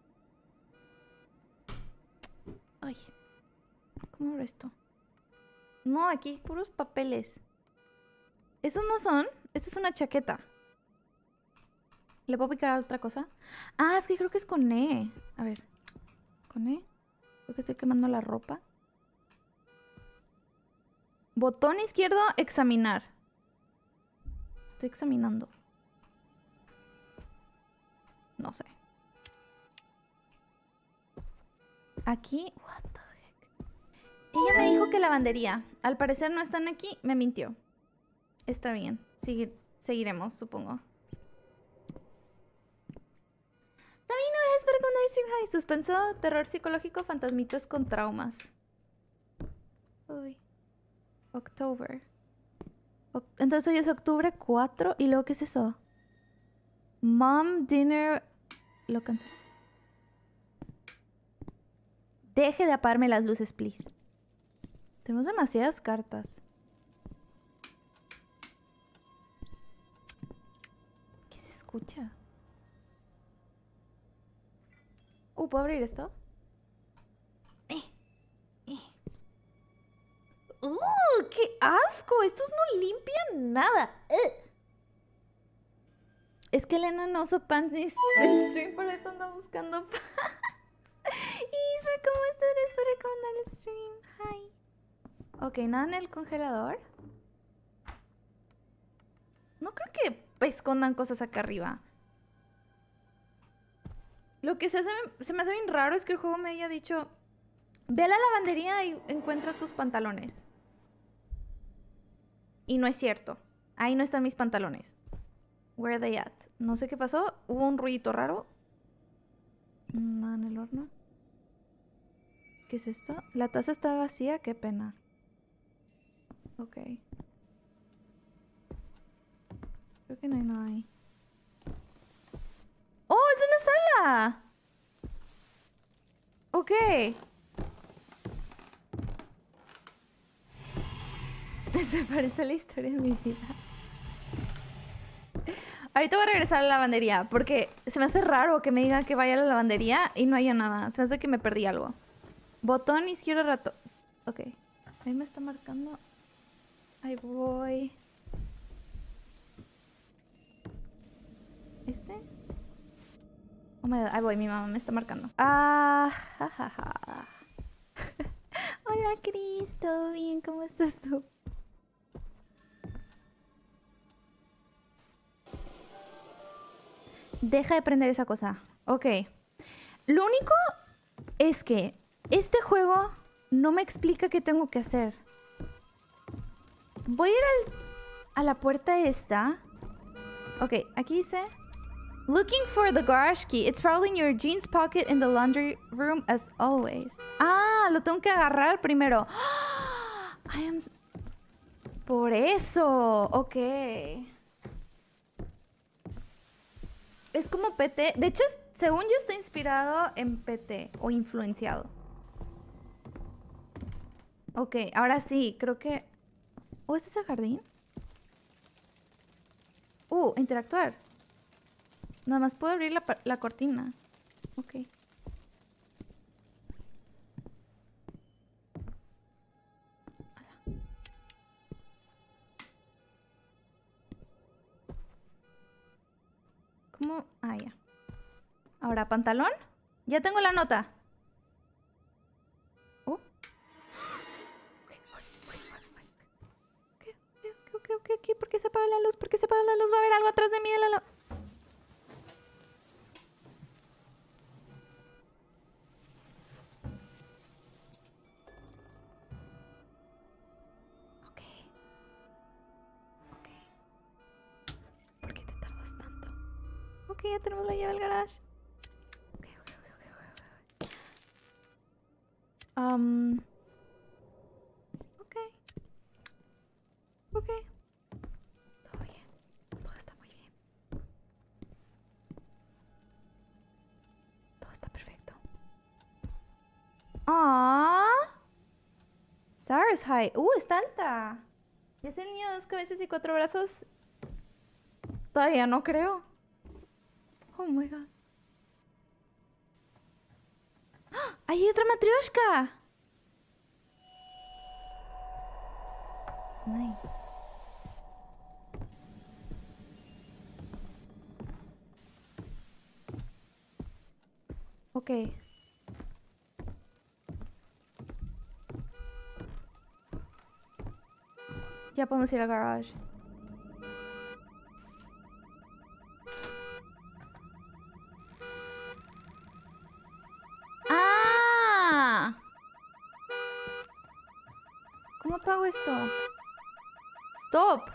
Ay. ¿Cómo abro esto? No, aquí hay puros papeles. ¿Esos no son? Esta es una chaqueta. ¿Le puedo picar a otra cosa? Ah, es que creo que es con E. A ver. ¿Con E? Creo que estoy quemando la ropa. Botón izquierdo, examinar. Estoy examinando. No sé. Aquí. What the heck. Ella me dijo que lavandería. Al parecer no están aquí. Me mintió. Está bien. Seguir, seguiremos, supongo. También gracias por recomendar Stream High. Suspenso, terror psicológico, fantasmitas con traumas. Uy. October. O Entonces hoy es octubre cuatro. ¿Y luego qué es eso? Mom dinner. Lo cancelé. Deje de apagarme las luces, please. Tenemos demasiadas cartas. ¿Qué se escucha? Uh, ¿puedo abrir esto? Eh, eh. ¡Uh! ¡Qué asco! Estos no limpian nada. ¡Ugh! Es que Elena no usó pants en el stream, por eso anda buscando pants. Isra, ¿cómo estás? Gracias por recomendar el stream. Hi. Ok, nada en el congelador. No creo que escondan cosas acá arriba. Lo que se, hace, se me hace bien raro es que el juego me haya dicho: ve a la lavandería y encuentra tus pantalones. Y no es cierto. Ahí no están mis pantalones. Where are they at? No sé qué pasó. Hubo un ruidito raro. Nada en el horno. ¿Qué es esto? La taza está vacía. Qué pena. Ok. Creo que no hay nada ahí. ¡Oh! ¡Esa es la sala! Ok. Se parece a la historia de mi vida. Ahorita voy a regresar a la lavandería porque se me hace raro que me digan que vaya a la lavandería y no haya nada. Se me hace que me perdí algo. Botón izquierdo rato. Ok. Ahí me está marcando. Ahí voy. ¿Este? Oh my God, ahí voy, mi mamá me está marcando. Ah, jajaja. Hola, Cris, ¿todo bien? ¿Cómo estás tú? Deja de prender esa cosa. Ok. Lo único es que este juego no me explica qué tengo que hacer. Voy a ir al, a la puerta esta. Ok, aquí dice... Looking for the garage key. It's probably in your jeans pocket in the laundry room as always. Ah, lo tengo que agarrar primero. I am... Por eso. Ok. Es como P T. De hecho, según yo, está inspirado en P T o influenciado. Ok, ahora sí, creo que... ¿Oh, este es el jardín? Uh, interactuar. Nada más puedo abrir la, la cortina. Ok. ¿Cómo? Ah, ya. Ahora, pantalón. Ya tengo la nota. Oh. Ok, ok, ok, ok. ¿Por qué se apaga la luz? ¿Por qué se apaga la luz? Va a haber algo atrás de mí de la luz. Ok. Ok. ¿Por qué te tardas tanto? Ok, ya tenemos la llave del garage. Ok, ok, ok, ok, ok, ok. Um... Ok. Ok. Todo bien. Todo está muy bien. Todo está perfecto. ¡Ah! Sarah's height. ¡Uh, está alta! ¿Es el niño de dos cabezas y cuatro brazos? Todavía no creo. Oh my God. ¡Ah! ¡Ahí hay otra matrioshka! Nice. Ok. Ya podemos ir al garage. ¡Ah! ¿Cómo apago esto? ¡Stop!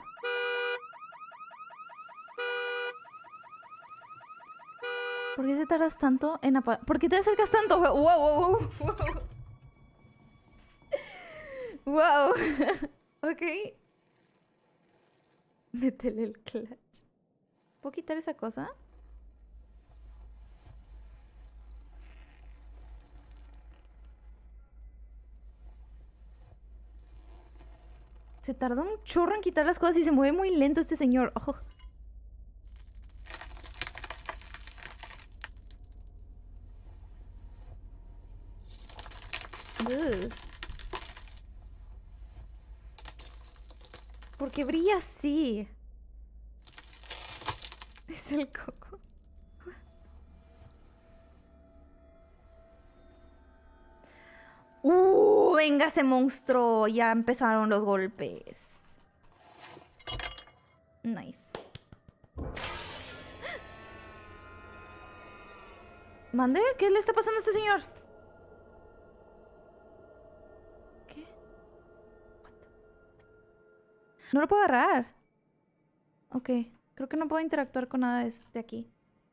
¿Por qué te tardas tanto en apagar? ¿Por qué te acercas tanto? ¡Wow, wow, wow! ¡Wow! Ok. Métele el clutch. ¿Puedo quitar esa cosa? Se tardó un chorro en quitar las cosas y se mueve muy lento este señor. Oh. Ugh. ¿Por qué brilla así? Es el coco. ¡Uh! Venga ese monstruo. Ya empezaron los golpes. Nice. ¿Mande? ¿Qué le está pasando a este señor? ¿Qué? What? No lo puedo agarrar. Ok. Creo que no puedo interactuar con nada de aquí.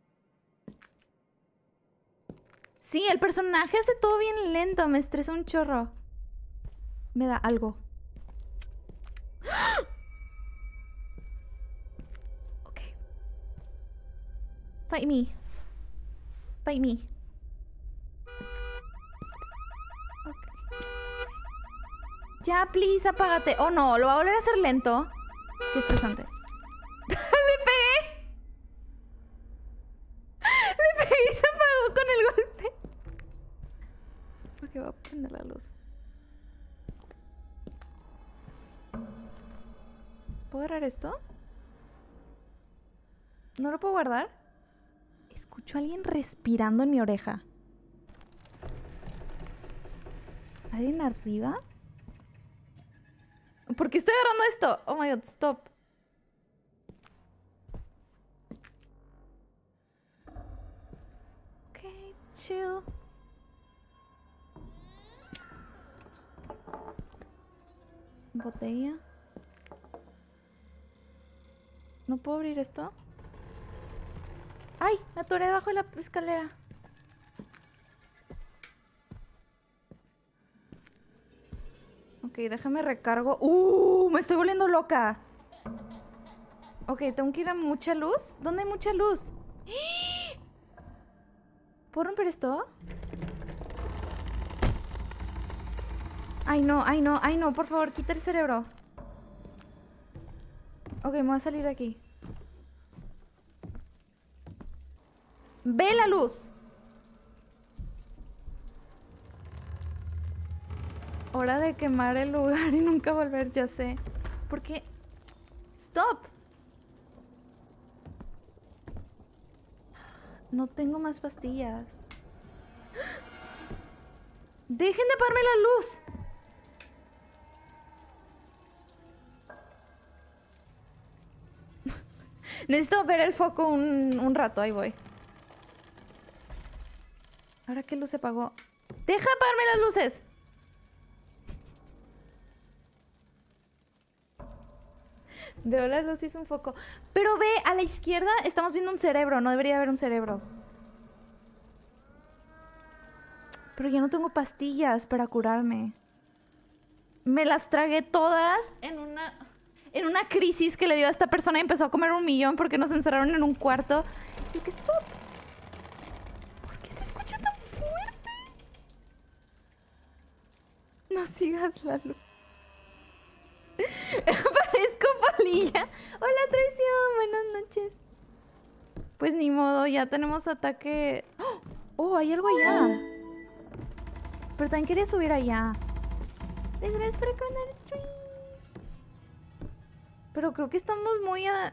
Sí, el personaje hace todo bien lento. Me estresa un chorro. Me da algo. Ok. Fight me. Fight me. Okay. Ya, please, apágate. Oh, no. Lo va a volver a hacer lento. Qué estresante. ¡Le pegué! ¡Le pegué y se apagó con el golpe! Ok, voy a prender la luz. ¿Puedo agarrar esto? ¿No lo puedo guardar? Es Escucho a alguien respirando en mi oreja. ¿Alguien arriba? ¿Por qué estoy agarrando esto? Oh my god, stop. Ok, chill. Botella. ¿No puedo abrir esto? ¡Ay! Me atoré debajo de la escalera. Ok, déjame recargo. ¡Uh! Me estoy volviendo loca. Ok, tengo que ir a mucha luz. ¿Dónde hay mucha luz? ¿Puedo romper esto? Ay, no, ay, no, ay, no. Por favor, quita el cerebro. Ok, me voy a salir de aquí. ¡Ve la luz! Hora de quemar el lugar y nunca volver, ya sé. ¿Por qué? ¡Stop! No tengo más pastillas. ¡Dejen de apagarme la luz! Necesito ver el foco un, un rato, ahí voy. ¿Ahora qué luz se apagó? ¡Deja de apagarme las luces! Veo la luz y es un foco. Pero ve, a la izquierda estamos viendo un cerebro. No debería haber un cerebro. Pero ya no tengo pastillas para curarme. Me las tragué todas en una... En una crisis que le dio a esta persona y empezó a comer un millón porque nos encerraron en un cuarto. ¿Y qué stop? ¿Por qué se escucha tan fuerte? No sigas la luz. Parezco polilla. Hola, traición. Buenas noches. Pues ni modo, ya tenemos ataque. Oh, hay algo allá. Pero también quería subir allá. Les gracias por recomendar el stream. Pero creo que estamos muy a...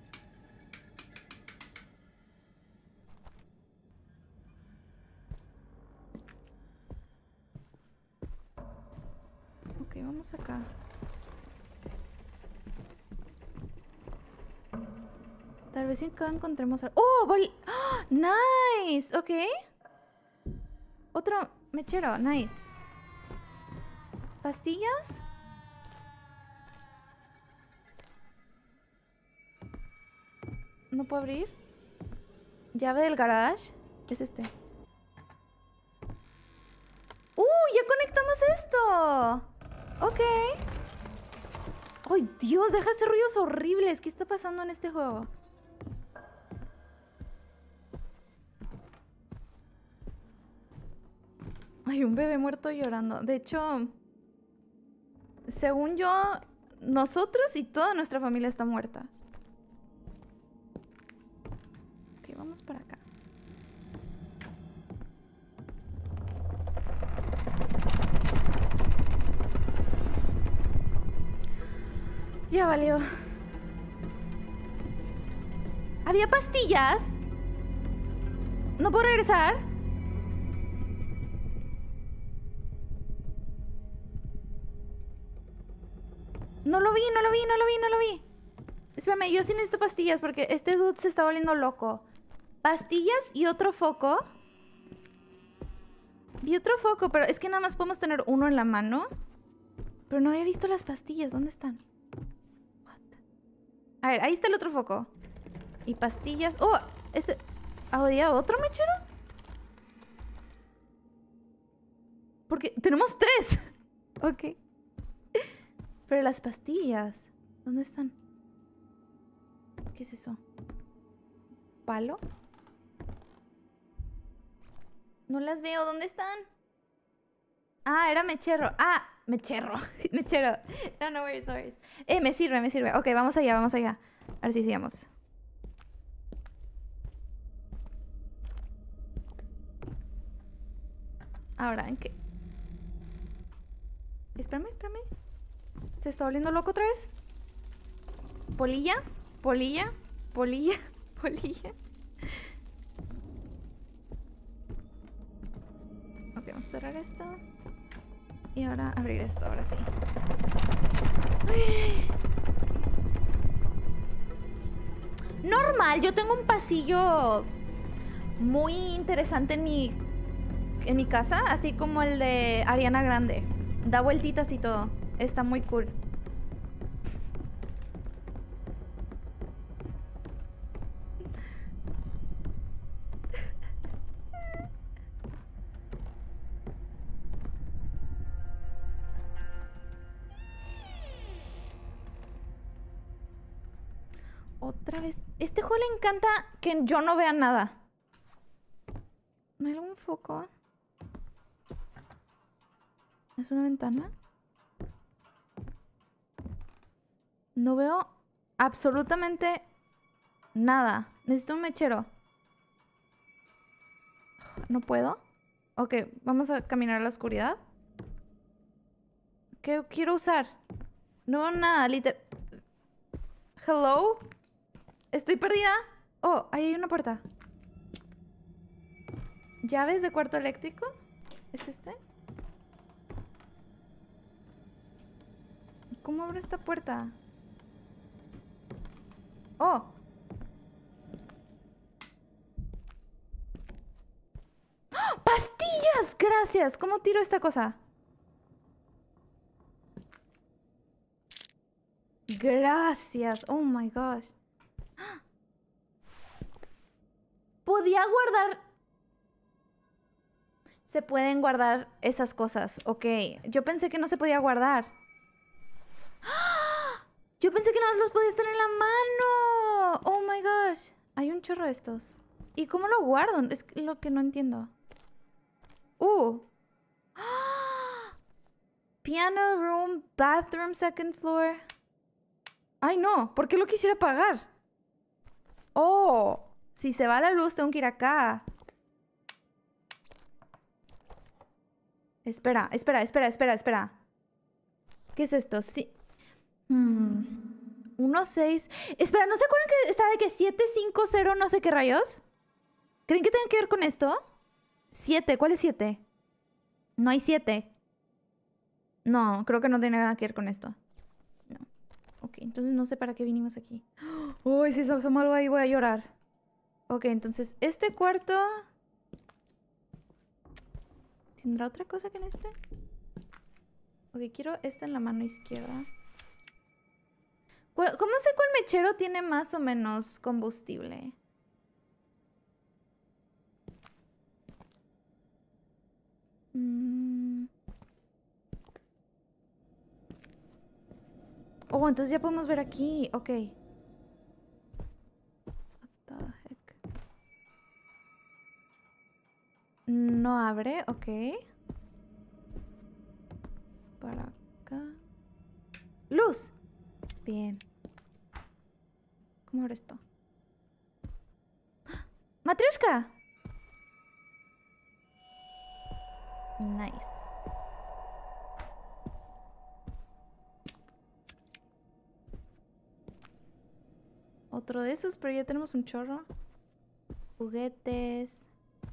Ok, vamos acá. Tal vez acá encontremos... Al... ¡Oh! Bol... ¡Oh! ¡Nice! Ok. Otro mechero. Nice. ¿Pastillas? ¿No puedo abrir? Llave del garage. Es este. ¡Uh! ¡Ya conectamos esto! Ok. ¡Ay, Dios! Deja hacer ruidos horribles. ¿Qué está pasando en este juego? Hay un bebé muerto llorando. De hecho, según yo, nosotros y toda nuestra familia está muerta. Ok, vamos para acá. Ya valió. ¿Había pastillas? ¿No puedo regresar? No lo vi, no lo vi, no lo vi, no lo vi. Espérame, yo sí necesito pastillas porque este dude se está volviendo loco. Pastillas y otro foco. Vi otro foco, pero es que nada más podemos tener uno en la mano. Pero no había visto las pastillas. ¿Dónde están? What? A ver, ahí está el otro foco. Y pastillas. ¡Oh! Este... ¿Había otro mechero? Porque tenemos tres. Ok. Pero las pastillas, ¿dónde están? ¿Qué es eso? ¿Palo? No las veo, ¿dónde están? Ah, era mechero. Ah, mechero. Mechero. No, no worries, no worries. Eh, me sirve, me sirve. Ok, vamos allá, vamos allá. A ver si sigamos. Ahora, ¿en qué? Espérame, espérame. ¿Se está volviendo loco otra vez? ¿Polilla? ¿Polilla? ¿Polilla? ¿Polilla? cerrar esto. Y ahora abrir esto, ahora sí. Ay. Normal, yo tengo un pasillo muy interesante en mi, en mi casa, así como el de Ariana Grande. Da vueltitas y todo. Está muy cool. Otra vez. Este juego le encanta que yo no vea nada. ¿No hay algún foco? ¿Es una ventana? No veo absolutamente nada. Necesito un mechero. ¿No puedo? Ok, vamos a caminar a la oscuridad. ¿Qué quiero usar? No veo nada, literal. Hello. Estoy perdida. Oh, ahí hay una puerta. ¿Llaves de cuarto eléctrico? ¿Es este? ¿Cómo abro esta puerta? Oh. ¡Ah! ¡Pastillas! Gracias. ¿Cómo tiro esta cosa? Gracias. Oh my gosh. Podía guardar. Se pueden guardar esas cosas. Ok. Yo pensé que no se podía guardar. ¡Ah! Yo pensé que nada más los podías tener en la mano. Oh my gosh. Hay un chorro de estos. ¿Y cómo lo guardo? Es lo que no entiendo. Uh. ¡Ah! Piano room, bathroom, second floor. Ay, no. ¿Por qué lo quisiera apagar? Oh. Si se va la luz, tengo que ir acá. Espera, espera, espera, espera, espera. ¿Qué es esto? Sí. Hmm. uno, seis. Espera, ¿no se acuerdan que estaba de que siete, cinco, cero, no sé qué rayos? ¿Creen que tenga que ver con esto? siete. ¿Cuál es siete? No hay siete. No, creo que no tiene nada que ver con esto. No. Ok, entonces no sé para qué vinimos aquí. Uy, si se asoma algo ahí voy a llorar. Ok, entonces este cuarto... ¿Tendrá otra cosa que en este? Ok, quiero esta en la mano izquierda. ¿Cómo sé cuál mechero tiene más o menos combustible? Mm. Oh, entonces ya podemos ver aquí. Ok. What the heck? No abre, ok. Para acá. ¡Luz! Bien. ¿Cómo abre esto? ¡Ah! ¡Matryoshka! Nice. Otro de esos, pero ya tenemos un chorro. Juguetes.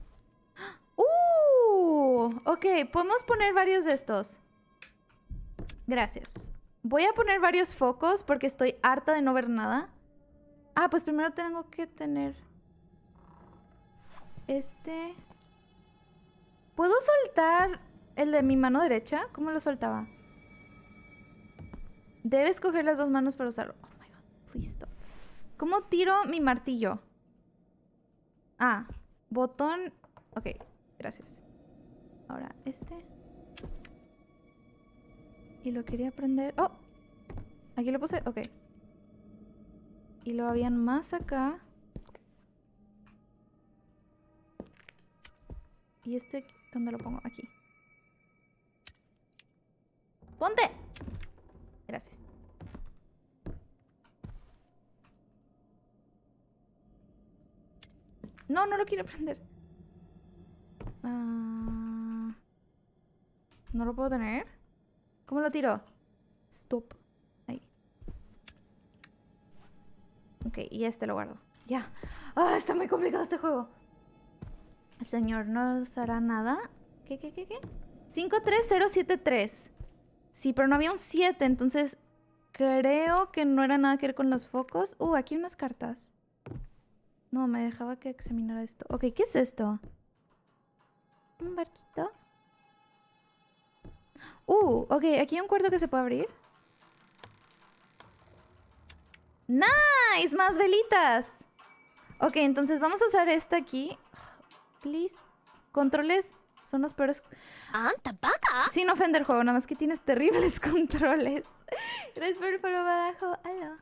¡Uh! Ok, podemos poner varios de estos. Gracias. Voy a poner varios focos porque estoy harta de no ver nada. Ah, pues primero tengo que tener... Este... ¿Puedo soltar el de mi mano derecha? ¿Cómo lo soltaba? Debes coger las dos manos para usarlo. Oh my god, please stop. ¿Cómo tiro mi martillo? Ah, botón... Ok, gracias. Ahora, este... Y lo quería prender... ¡Oh! Aquí lo puse... Ok. Y lo habían más acá. Y este... ¿Dónde lo pongo? Aquí. ¡Ponte! Gracias. No, no lo quiero prender. Uh... ¿No lo puedo tener? ¿Cómo lo tiro? Stop. Ahí. Ok, y este lo guardo. Ya. Ah, está muy complicado este juego. El señor no os hará nada. Ok. ¿qué, qué, qué, qué? cinco tres cero siete tres. Sí, pero no había un siete, entonces creo que no era nada que ver con los focos. Uh, aquí hay unas cartas. No, me dejaba que examinara esto. Ok, ¿qué es esto? ¿Un barquito? Uh, ok, aquí hay un cuarto que se puede abrir. ¡Nice! ¡Más velitas! Ok, entonces vamos a usar esta aquí. Please. Controles son los peores. ¡Anta baka! Sin ofender el juego, nada más que tienes terribles controles. Gracias por el follow abajo. Aló.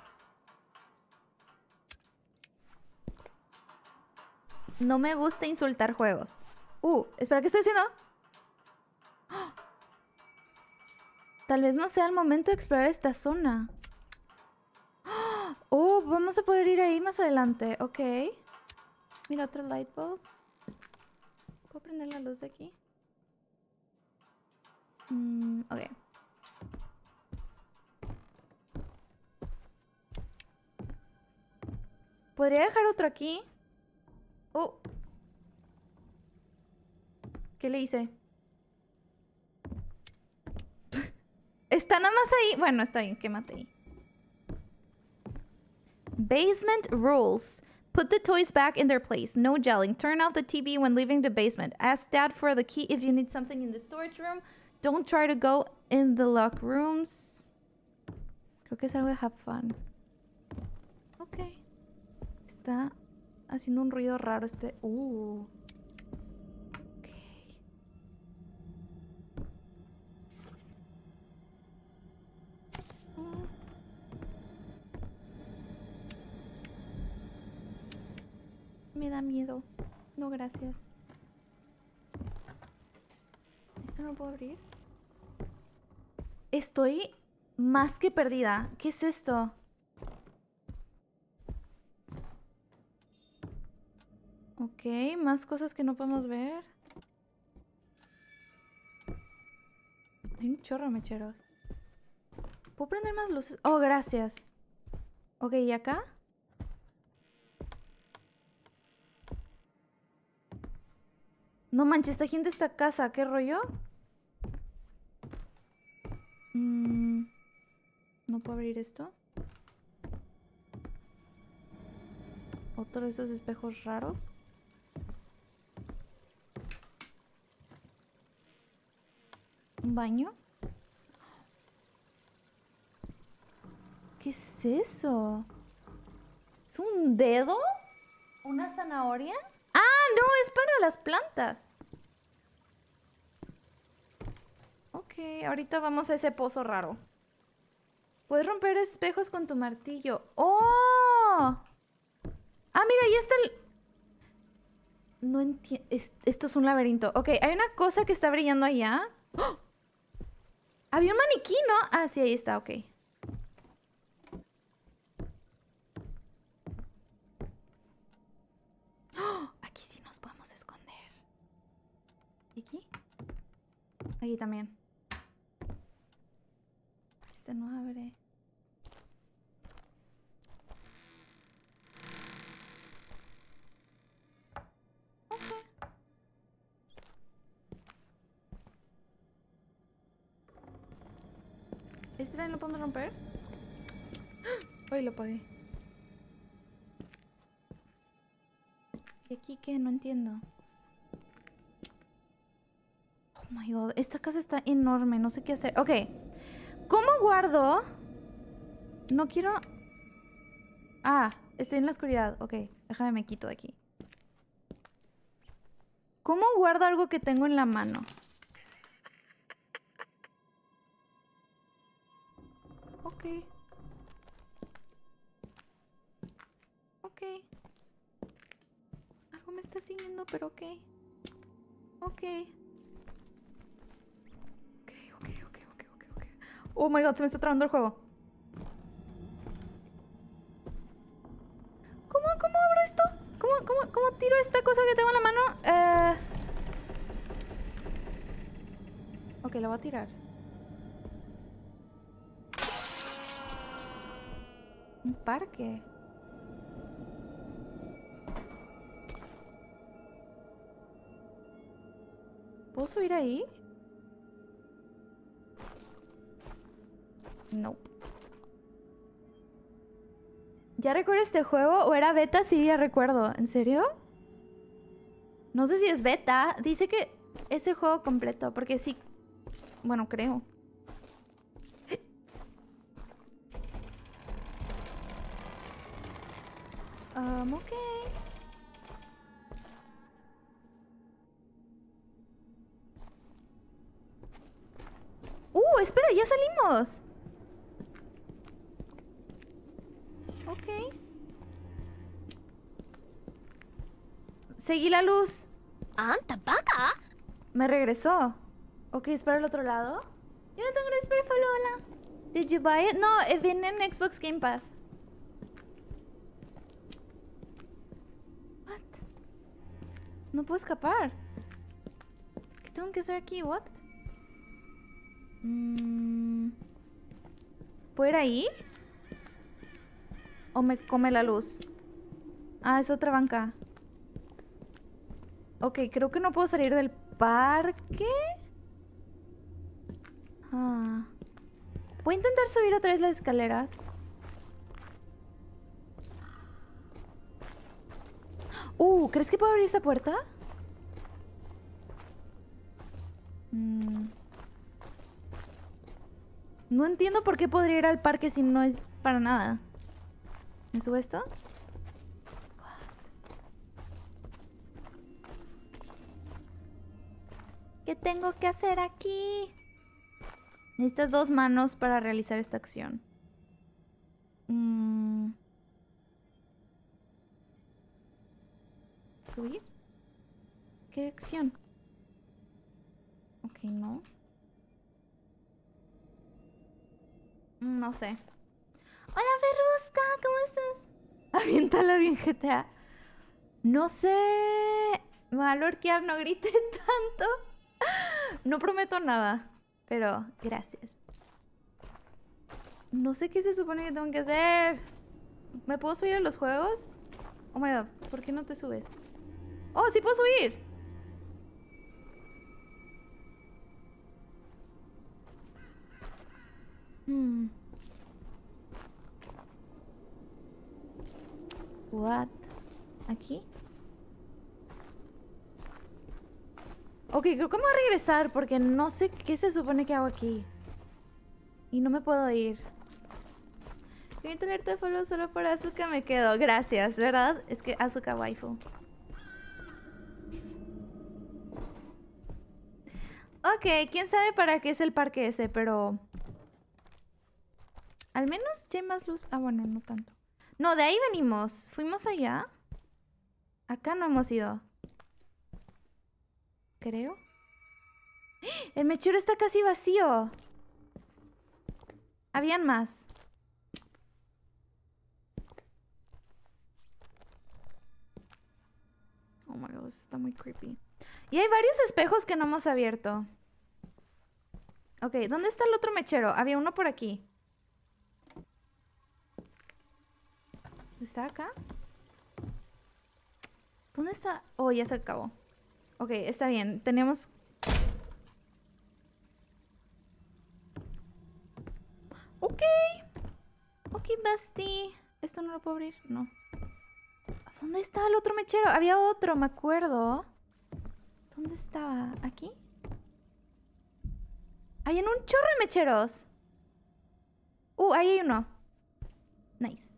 No me gusta insultar juegos. Uh, espera, ¿qué estoy haciendo? ¡Oh! Tal vez no sea el momento de explorar esta zona. Oh, vamos a poder ir ahí más adelante. Ok. Mira, otro light bulb. ¿Puedo prender la luz de aquí? Mm, ok. ¿Podría dejar otro aquí? Oh. ¿Qué le hice? Está nada más ahí. Bueno, está bien, quémate ahí. Basement rules. Put the toys back in their place. No yelling. Turn off the T V when leaving the basement. Ask Dad for the key if you need something in the storage room. Don't try to go in the locked rooms. Creo que es algo de have fun. Ok. Está haciendo un ruido raro este... Uh. Ok. Uh. Me da miedo. No, gracias. ¿Esto no lo puedo abrir? Estoy más que perdida. ¿Qué es esto? Ok, más cosas que no podemos ver. Hay un chorro de mecheros. ¿Puedo prender más luces? Oh, gracias. Ok, ¿y acá? No manches, esta gente está a casa. ¿Qué rollo? Mm, ¿no puedo abrir esto? Otro de esos espejos raros. ¿Un baño? ¿Qué es eso? ¿Es un dedo? ¿Una zanahoria? ¡Ah, no! Es para las plantas. Ok, ahorita vamos a ese pozo raro. Puedes romper espejos con tu martillo. ¡Oh! Ah, mira, ahí está el... No entiendo. Es... Esto es un laberinto. Ok, hay una cosa que está brillando allá. ¡Oh! Había un maniquí, ¿no? Ah, sí, ahí está, ok. ¡Oh! Aquí sí nos podemos esconder. ¿Y aquí? Aquí también. Este no abre. Ok. ¿Este también lo podemos romper? Hoy lo apagué. ¿Y aquí qué? No entiendo. Oh my god, esta casa está enorme, no sé qué hacer. Ok, ¿cómo guardo? No quiero... Ah, estoy en la oscuridad. Ok, déjame me quito de aquí. ¿Cómo guardo algo que tengo en la mano? Ok. Ok. Algo me está siguiendo, pero ok. Ok. Ok, ok, ok, ok, ok, ok. Oh my god, se me está trabando el juego. ¿Cómo, cómo abro esto? ¿Cómo, cómo, cómo tiro esta cosa que tengo en la mano? Eh... Ok, la voy a tirar. Un parque. ¿Puedo subir ahí? No. ¿Ya recuerdo este juego? ¿O era beta? Sí, ya recuerdo. ¿En serio? No sé si es beta. Dice que es el juego completo. Porque sí. Bueno, creo. Um, ok. Uh, espera, ya salimos. Ok. Seguí la luz. あんたバカ Me regresó. Ok, espera al otro lado. Yo no tengo el Falola. Did you buy it? No, eh, viene en Xbox Game Pass. What? No puedo escapar. ¿Qué tengo que hacer aquí? What? Mm. ¿Puedo ir ahí? ¿O me come la luz? Ah, es otra banca. Ok, creo que no puedo salir del parque. Ah. Voy a intentar subir otra vez las escaleras. Uh, ¿crees que puedo abrir esta puerta? Mm. No entiendo por qué podría ir al parque si no es para nada. ¿Me subo esto? ¿Qué tengo que hacer aquí? Necesitas dos manos para realizar esta acción. Mm. ¿Subir? ¿Qué acción? Ok, no. No sé. Hola, Ferrusca, ¿cómo estás? Aviéntala bien, G T A. No sé. Me va a lorquear, no grite tanto. No prometo nada, pero gracias. No sé qué se supone que tengo que hacer. ¿Me puedo subir a los juegos? Oh my god, ¿por qué no te subes? ¡Oh, sí puedo subir! Hmm. What? ¿Aquí? Ok, creo que me voy a regresar porque no sé qué se supone que hago aquí. Y no me puedo ir. Quería tenerte de follow solo por Asuka, me quedo. Gracias, ¿verdad? Es que Asuka waifu. Ok, quién sabe para qué es el parque ese, pero... Al menos ya hay más luz. Ah, bueno, no tanto. No, de ahí venimos. ¿Fuimos allá? Acá no hemos ido. Creo. El mechero está casi vacío. Habían más. Oh my god, eso está muy creepy. Y hay varios espejos que no hemos abierto. Ok, ¿dónde está el otro mechero? Había uno por aquí. ¿Está acá? ¿Dónde está? Oh, ya se acabó. Ok, está bien. Tenemos... Ok. Ok, Basti. ¿Esto no lo puedo abrir? No. ¿Dónde estaba el otro mechero? Había otro, me acuerdo. ¿Dónde estaba? ¿Aquí? Hay en un chorro de mecheros. Uh, ahí hay uno. Nice.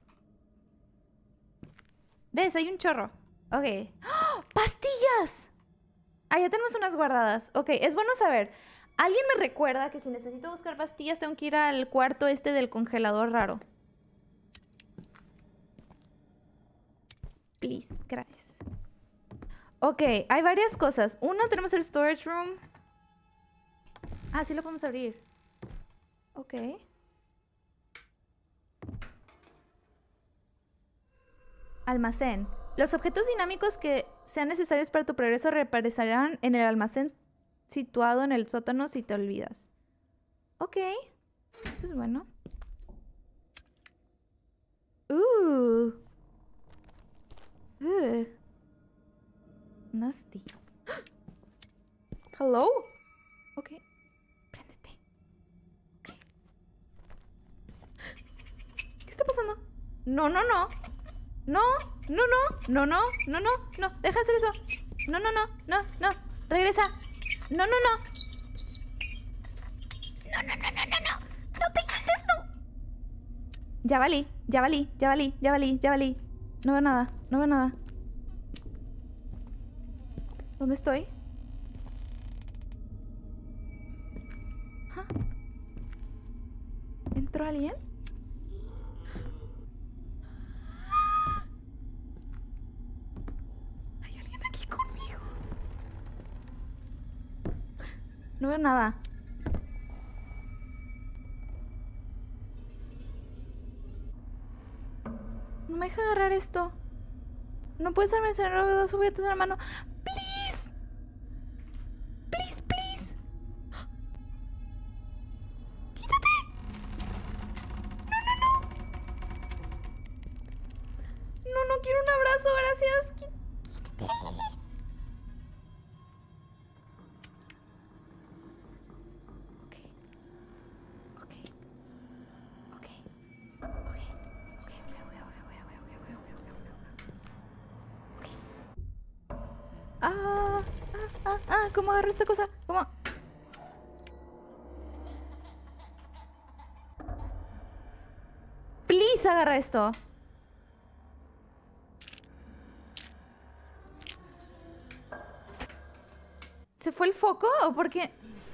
¿Ves? Hay un chorro. Ok. ¡Oh! ¡Pastillas! Ah, ya tenemos unas guardadas. Ok, es bueno saber. Alguien me recuerda que si necesito buscar pastillas tengo que ir al cuarto este del congelador raro. Please, gracias. Ok, hay varias cosas. Una, tenemos el storage room. Ah, sí lo podemos abrir. Ok. Almacén. Los objetos dinámicos que sean necesarios para tu progreso reaparecerán en el almacén situado en el sótano si te olvidas. Ok. Eso es bueno. Uh. Uh. Nasty. Hello. Ok. Préndete. Ok. ¿Qué está pasando? No, no, no. No, no, no, no, no, no, no, no. Deja de hacer eso. No, no, no, no, no. Regresa. No, no, no. No, no, no, no, no, no. No te quites, no. Ya valí, ya valí, ya valí, ya valí, ya valí. No veo nada, no veo nada. ¿Dónde estoy? ¿Ah? ¿Entró alguien? ¿Hay alguien aquí conmigo? No veo nada. No me deja agarrar esto. No puedes almacenar los dos juguetes en la mano. Please. Please, please. Quítate. No, no, no. No, no quiero un abrazo, gracias. Quítate. Ok. Ok. Ok. Ok. Ok, voy, voy, voy, voy, voy, voy, voy, voy, voy, voy. Ok. Ah, ah, ah, ah, ¿cómo agarro esta cosa? ¿Cómo? Please, agarra esto. ¿Se fue el foco o por qué?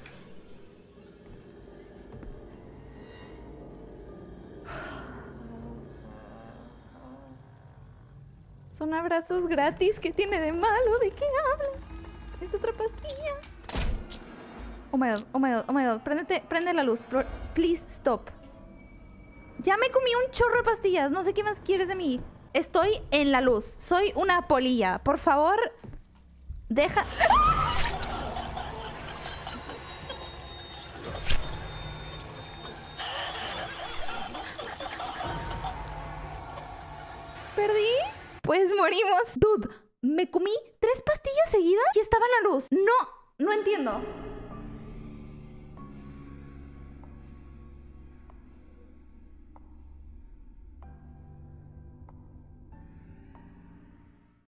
Son abrazos gratis. ¿Qué tiene de malo? ¿De qué hablas? Es otra pastilla. Oh my god, oh my god, oh my god. Préndete, prende la luz. Please stop. Ya me comí un chorro de pastillas. No sé qué más quieres de mí. Estoy en la luz. Soy una polilla. Por favor, deja... ¿Perdí? Pues morimos. Dude, me comí tres pastillas seguidas y estaba en la luz. No, no entiendo.